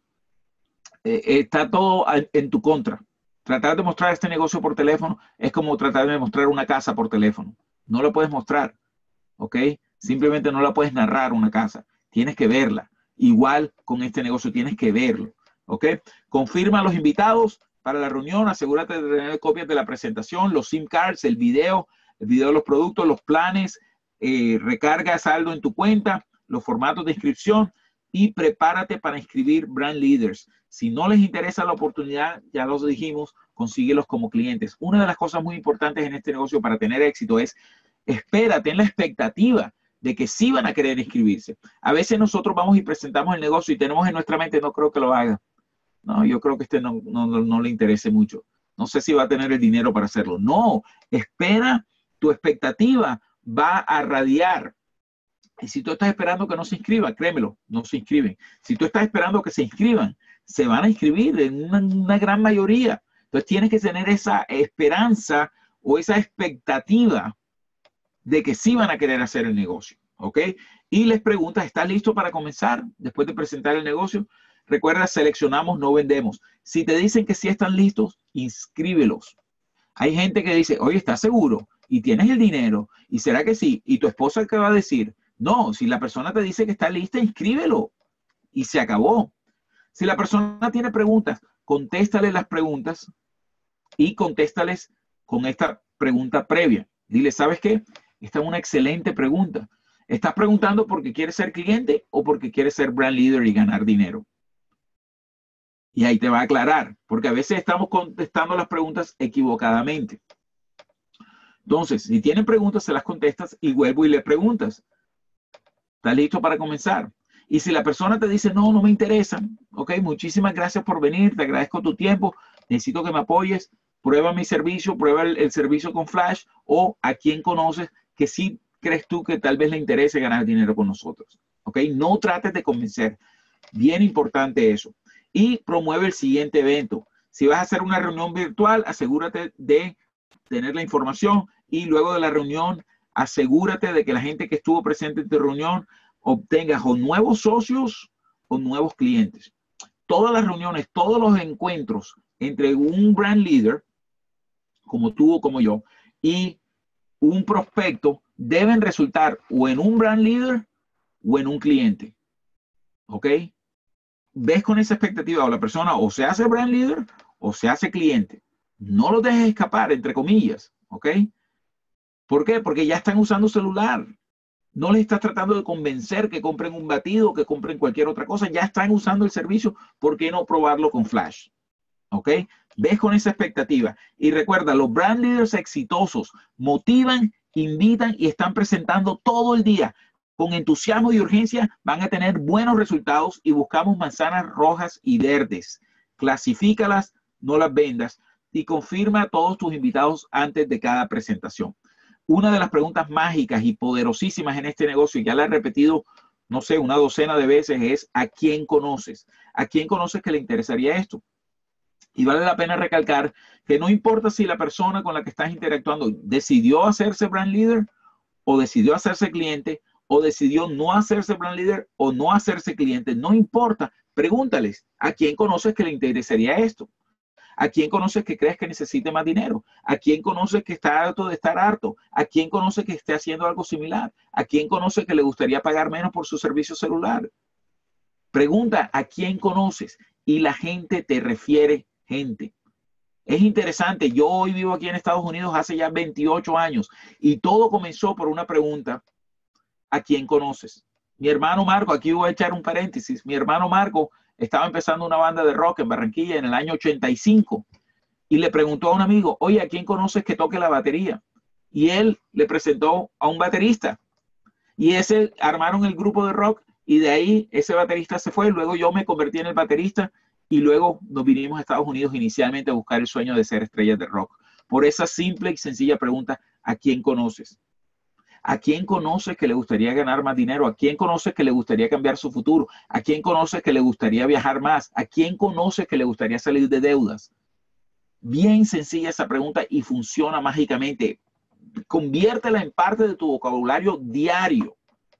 eh, está todo en tu contra. Tratar de mostrar este negocio por teléfono es como tratar de mostrar una casa por teléfono. No lo puedes mostrar, ¿ok? Simplemente no la puedes narrar una casa. Tienes que verla. Igual con este negocio tienes que verlo, ¿ok? Confirma a los invitados para la reunión. Asegúrate de tener copias de la presentación, los SIM cards, el video, el video de los productos, los planes, eh, recarga saldo en tu cuenta, los formatos de inscripción y prepárate para inscribir brand leaders. Si no les interesa la oportunidad, ya los dijimos, consíguelos como clientes. Una de las cosas muy importantes en este negocio para tener éxito es, espera, ten la expectativa de que sí van a querer inscribirse. A veces nosotros vamos y presentamos el negocio y tenemos en nuestra mente, no creo que lo haga. No, yo creo que este no, no, no, no le interese mucho. No sé si va a tener el dinero para hacerlo. No, espera, tu expectativa va a radiar. Y si tú estás esperando que no se inscriban, créemelo, no se inscriben. Si tú estás esperando que se inscriban, se van a inscribir en una, una gran mayoría. Entonces tienes que tener esa esperanza o esa expectativa de que sí van a querer hacer el negocio, ¿ok? Y les preguntas, ¿estás listo para comenzar después de presentar el negocio? Recuerda, seleccionamos, no vendemos. Si te dicen que sí están listos, inscríbelos. Hay gente que dice, oye, ¿estás seguro? Y tienes el dinero. ¿Y será que sí? Y tu esposa, ¿qué va a decir? No, si la persona te dice que está lista, inscríbelo. Y se acabó. Si la persona tiene preguntas, contéstales las preguntas y contéstales con esta pregunta previa. Dile, ¿sabes qué? Esta es una excelente pregunta. ¿Estás preguntando porque quieres ser cliente o porque quieres ser brand leader y ganar dinero? Y ahí te va a aclarar, porque a veces estamos contestando las preguntas equivocadamente. Entonces, si tienen preguntas, se las contestas y vuelvo y le preguntas. ¿Estás listo para comenzar? Y si la persona te dice, no, no me interesa, ok, muchísimas gracias por venir, te agradezco tu tiempo, necesito que me apoyes, prueba mi servicio, prueba el, el servicio con Flash, o a quién conoces que sí crees tú que tal vez le interese ganar dinero con nosotros. Ok, no trates de convencer. Bien importante eso. Y promueve el siguiente evento. Si vas a hacer una reunión virtual, asegúrate de tener la información y luego de la reunión, asegúrate de que la gente que estuvo presente en tu reunión obtenga o nuevos socios o nuevos clientes. Todas las reuniones, todos los encuentros entre un brand leader, como tú o como yo, y un prospecto deben resultar o en un brand leader o en un cliente. ¿Ok? Ves con esa expectativa o la persona o se hace brand leader o se hace cliente. No lo dejes escapar, entre comillas. ¿Ok? ¿Por qué? Porque ya están usando celular. No les estás tratando de convencer que compren un batido, que compren cualquier otra cosa. Ya están usando el servicio. ¿Por qué no probarlo con Flash? ¿Ok? Ves con esa expectativa. Y recuerda, los brand leaders exitosos motivan, invitan y están presentando todo el día. Con entusiasmo y urgencia van a tener buenos resultados y buscamos manzanas rojas y verdes. Clasifícalas, no las vendas y confirma a todos tus invitados antes de cada presentación. Una de las preguntas mágicas y poderosísimas en este negocio, y ya la he repetido, no sé, una docena de veces, es ¿a quién conoces? ¿A quién conoces que le interesaría esto? Y vale la pena recalcar que no importa si la persona con la que estás interactuando decidió hacerse brand leader o decidió hacerse cliente o decidió no hacerse brand leader o no hacerse cliente, no importa. Pregúntales a quién conoces que le interesaría esto. ¿A quién conoces que crees que necesite más dinero? ¿A quién conoces que está harto de estar harto? ¿A quién conoces que esté haciendo algo similar? ¿A quién conoces que le gustaría pagar menos por su servicio celular? Pregunta a quién conoces y la gente te refiere gente. Es interesante, yo hoy vivo aquí en Estados Unidos hace ya veintiocho años y todo comenzó por una pregunta: ¿a quién conoces? Mi hermano Marco, aquí voy a echar un paréntesis, mi hermano Marco estaba empezando una banda de rock en Barranquilla en el año ochenta y cinco y le preguntó a un amigo, oye, ¿a quién conoces que toque la batería? Y él le presentó a un baterista y ese armaron el grupo de rock y de ahí ese baterista se fue. Luego yo me convertí en el baterista y luego nos vinimos a Estados Unidos inicialmente a buscar el sueño de ser estrellas de rock. Por esa simple y sencilla pregunta, ¿a quién conoces? ¿A quién conoces que le gustaría ganar más dinero? ¿A quién conoces que le gustaría cambiar su futuro? ¿A quién conoces que le gustaría viajar más? ¿A quién conoces que le gustaría salir de deudas? Bien sencilla esa pregunta y funciona mágicamente. Conviértela en parte de tu vocabulario diario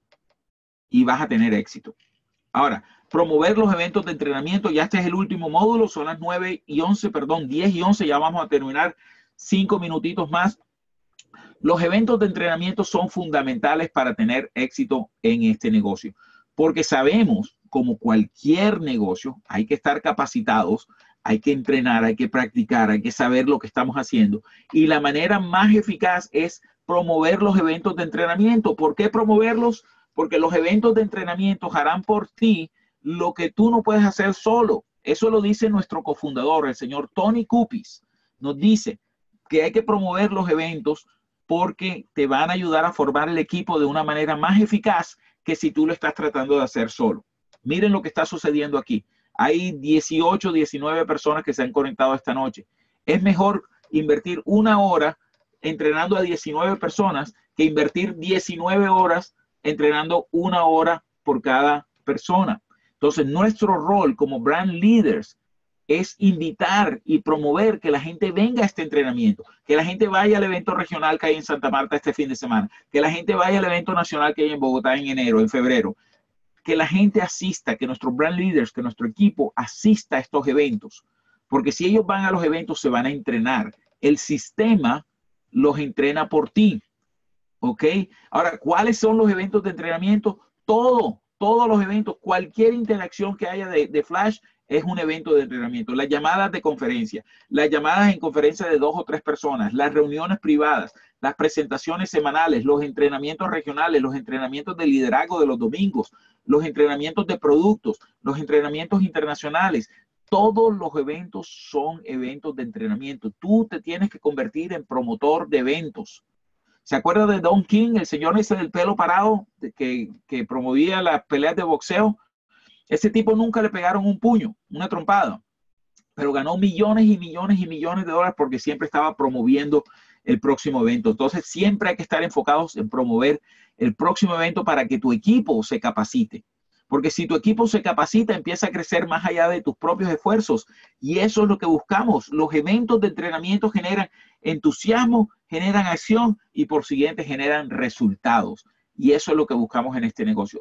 y vas a tener éxito. Ahora, promover los eventos de entrenamiento. Ya este es el último módulo. Son las nueve y once, perdón, diez y once. Ya vamos a terminar cinco minutitos más. Los eventos de entrenamiento son fundamentales para tener éxito en este negocio, porque sabemos, como cualquier negocio, hay que estar capacitados, hay que entrenar, hay que practicar, hay que saber lo que estamos haciendo. Y la manera más eficaz es promover los eventos de entrenamiento. ¿Por qué promoverlos? Porque los eventos de entrenamiento harán por ti lo que tú no puedes hacer solo. Eso lo dice nuestro cofundador, el señor Tony Kupis. Nos dice que hay que promover los eventos porque te van a ayudar a formar el equipo de una manera más eficaz que si tú lo estás tratando de hacer solo. Miren lo que está sucediendo aquí. Hay dieciocho, diecinueve personas que se han conectado esta noche. Es mejor invertir una hora entrenando a diecinueve personas que invertir diecinueve horas entrenando una hora por cada persona. Entonces, nuestro rol como brand leaders es invitar y promover que la gente venga a este entrenamiento, que la gente vaya al evento regional que hay en Santa Marta este fin de semana, que la gente vaya al evento nacional que hay en Bogotá en enero, en febrero, que la gente asista, que nuestros brand leaders, que nuestro equipo asista a estos eventos, porque si ellos van a los eventos se van a entrenar. El sistema los entrena por ti, ¿ok? Ahora, ¿cuáles son los eventos de entrenamiento? Todo, todos los eventos, cualquier interacción que haya de, de Flash es un evento de entrenamiento. Las llamadas de conferencia, las llamadas en conferencia de dos o tres personas, las reuniones privadas, las presentaciones semanales, los entrenamientos regionales, los entrenamientos de liderazgo de los domingos, los entrenamientos de productos, los entrenamientos internacionales. Todos los eventos son eventos de entrenamiento. Tú te tienes que convertir en promotor de eventos. ¿Se acuerda de Don King, el señor ese del pelo parado que, que promovía las peleas de boxeo? Ese tipo nunca le pegaron un puño, una trompada, pero ganó millones y millones y millones de dólares porque siempre estaba promoviendo el próximo evento. Entonces, siempre hay que estar enfocados en promover el próximo evento para que tu equipo se capacite. Porque si tu equipo se capacita, empieza a crecer más allá de tus propios esfuerzos. Y eso es lo que buscamos. Los eventos de entrenamiento generan entusiasmo, generan acción y por siguiente generan resultados. Y eso es lo que buscamos en este negocio,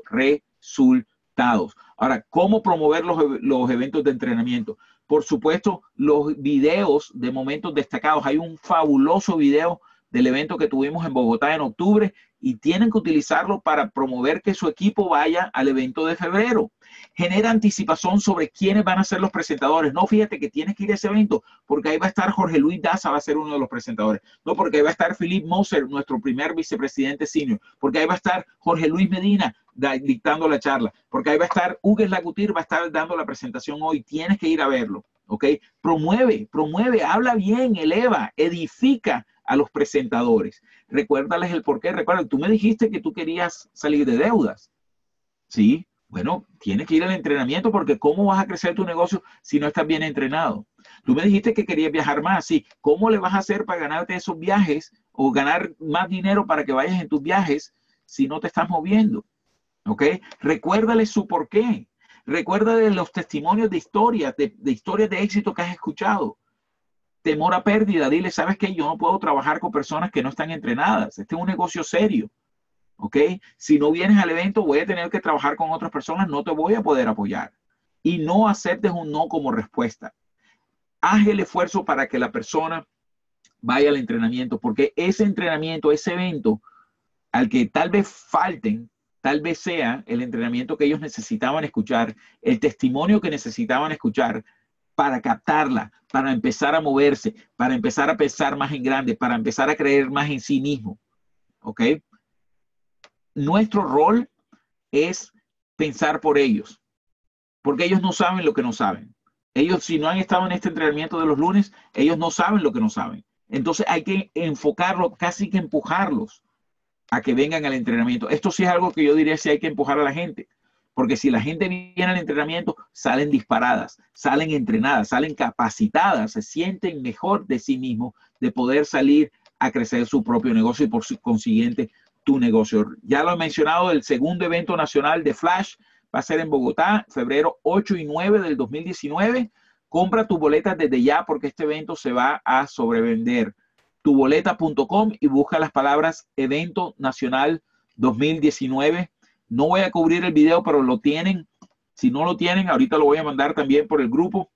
resultados. Ahora, ¿cómo promover los, los eventos de entrenamiento? Por supuesto, los videos de momentos destacados. Hay un fabuloso video del evento que tuvimos en Bogotá en octubre y tienen que utilizarlo para promover que su equipo vaya al evento de febrero. Genera anticipación sobre quiénes van a ser los presentadores. No, fíjate que tienes que ir a ese evento porque ahí va a estar Jorge Luis Daza, va a ser uno de los presentadores. No, porque ahí va a estar Philip Moser, nuestro primer vicepresidente senior. Porque ahí va a estar Jorge Luis Medina dictando la charla. Porque ahí va a estar Hugues Lagutir, va a estar dando la presentación hoy. Tienes que ir a verlo. ¿Ok? Promueve, promueve, habla bien, eleva, edifica a los presentadores. Recuérdales el por qué. Recuerda, tú me dijiste que tú querías salir de deudas. ¿Sí? Bueno, tienes que ir al entrenamiento porque ¿cómo vas a crecer tu negocio si no estás bien entrenado? Tú me dijiste que querías viajar más. Sí. ¿Cómo le vas a hacer para ganarte esos viajes o ganar más dinero para que vayas en tus viajes si no te estás moviendo? ¿Ok? Recuérdales su por qué. Recuérdale los testimonios de historias, de, de historias de éxito que has escuchado. Temor a pérdida, dile, ¿sabes qué? Yo no puedo trabajar con personas que no están entrenadas. Este es un negocio serio, ¿ok? Si no vienes al evento, voy a tener que trabajar con otras personas, no te voy a poder apoyar. Y no aceptes un no como respuesta. Haz el esfuerzo para que la persona vaya al entrenamiento, porque ese entrenamiento, ese evento al que tal vez falten, tal vez sea el entrenamiento que ellos necesitaban escuchar, el testimonio que necesitaban escuchar, para captarla, para empezar a moverse, para empezar a pensar más en grande, para empezar a creer más en sí mismo. ¿Ok? Nuestro rol es pensar por ellos, porque ellos no saben lo que no saben. Ellos, si no han estado en este entrenamiento de los lunes, ellos no saben lo que no saben. Entonces hay que enfocarlo, casi que empujarlos a que vengan al entrenamiento. Esto sí es algo que yo diría si hay que empujar a la gente. Porque si la gente viene al entrenamiento, salen disparadas, salen entrenadas, salen capacitadas, se sienten mejor de sí mismos de poder salir a crecer su propio negocio y por consiguiente tu negocio. Ya lo he mencionado, el segundo evento nacional de Flash va a ser en Bogotá, febrero ocho y nueve del dos mil diecinueve. Compra tus boletas desde ya porque este evento se va a sobrevender. tu boleta punto com y busca las palabras Evento Nacional dos mil diecinueve. No voy a cubrir el video, pero lo tienen. Si no lo tienen, ahorita lo voy a mandar también por el grupo.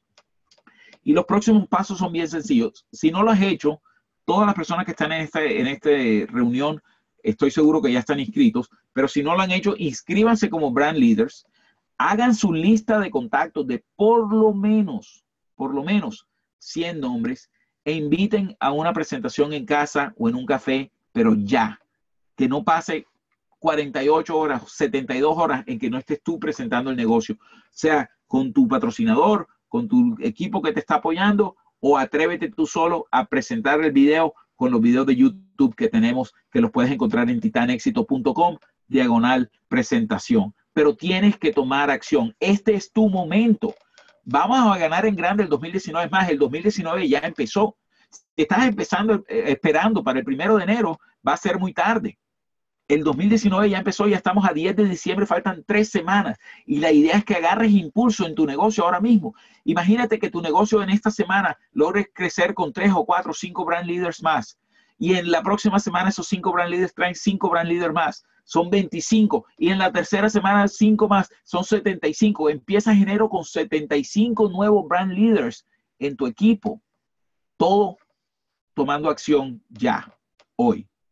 Y los próximos pasos son bien sencillos. Si no lo has hecho, todas las personas que están en esta, en esta reunión, estoy seguro que ya están inscritos. Pero si no lo han hecho, inscríbanse como Brand Leaders. Hagan su lista de contactos de por lo menos, por lo menos cien nombres e inviten a una presentación en casa o en un café, pero ya. Que no pase cuarenta y ocho horas, setenta y dos horas en que no estés tú presentando el negocio, sea con tu patrocinador, con tu equipo que te está apoyando o atrévete tú solo a presentar el video con los videos de YouTube que tenemos, que los puedes encontrar en titanexito punto com, diagonal presentación. Pero tienes que tomar acción. Este es tu momento. Vamos a ganar en grande el dos mil diecinueve. Es más, el dos mil diecinueve ya empezó. Si estás empezando, eh, esperando para el primero de enero, va a ser muy tarde. El dos mil diecinueve ya empezó, ya estamos a diez de diciembre, faltan tres semanas. Y la idea es que agarres impulso en tu negocio ahora mismo. Imagínate que tu negocio en esta semana logres crecer con tres o cuatro o cinco brand leaders más. Y en la próxima semana esos cinco brand leaders traen cinco brand leaders más. Son veinticinco. Y en la tercera semana cinco más. Son setenta y cinco. Empieza enero con setenta y cinco nuevos brand leaders en tu equipo. Todo tomando acción ya, hoy.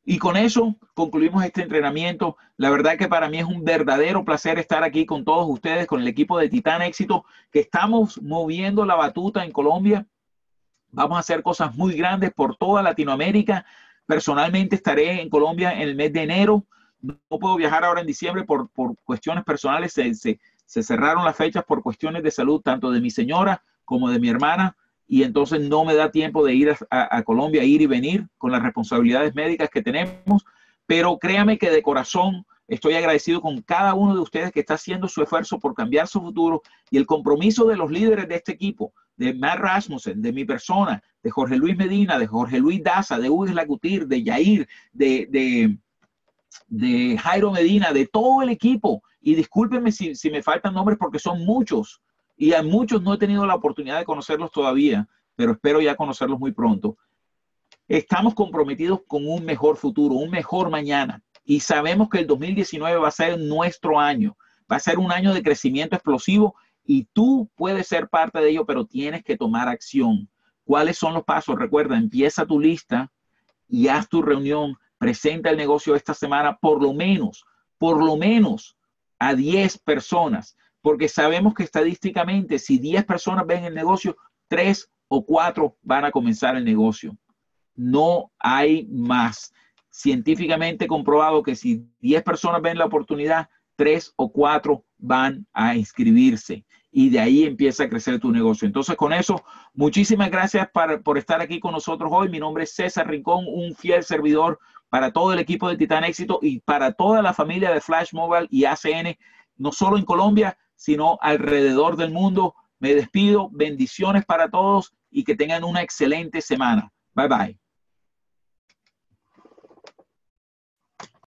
Y con eso concluimos este entrenamiento. La verdad que para mí es un verdadero placer estar aquí con todos ustedes, con el equipo de Titán Éxito, que estamos moviendo la batuta en Colombia. Vamos a hacer cosas muy grandes por toda Latinoamérica. Personalmente estaré en Colombia en el mes de enero. No puedo viajar ahora en diciembre por, por cuestiones personales. Se, se, se cerraron las fechas por cuestiones de salud, tanto de mi señora como de mi hermana. Y entonces no me da tiempo de ir a, a, a Colombia, ir y venir con las responsabilidades médicas que tenemos. Pero créame que de corazón estoy agradecido con cada uno de ustedes que está haciendo su esfuerzo por cambiar su futuro y el compromiso de los líderes de este equipo, de Matt Rasmussen, de mi persona, de Jorge Luis Medina, de Jorge Luis Daza, de Hugues Lacutir, de Yair, de, de, de Jairo Medina, de todo el equipo. Y discúlpenme si, si me faltan nombres porque son muchos. Y a muchos no he tenido la oportunidad de conocerlos todavía, pero espero ya conocerlos muy pronto. Estamos comprometidos con un mejor futuro, un mejor mañana. Y sabemos que el dos mil diecinueve va a ser nuestro año. Va a ser un año de crecimiento explosivo y tú puedes ser parte de ello, pero tienes que tomar acción. ¿Cuáles son los pasos? Recuerda, empieza tu lista y haz tu reunión. Presenta el negocio esta semana por lo menos, por lo menos a diez personas. Porque sabemos que estadísticamente, si diez personas ven el negocio, tres o cuatro van a comenzar el negocio. No hay más. Científicamente comprobado que si diez personas ven la oportunidad, tres o cuatro van a inscribirse. Y de ahí empieza a crecer tu negocio. Entonces, con eso, muchísimas gracias para, por estar aquí con nosotros hoy. Mi nombre es César Rincón, un fiel servidor para todo el equipo de Titán Éxito y para toda la familia de Flash Mobile y A C N, no solo en Colombia, sino alrededor del mundo. Me despido, bendiciones para todos y que tengan una excelente semana. Bye bye.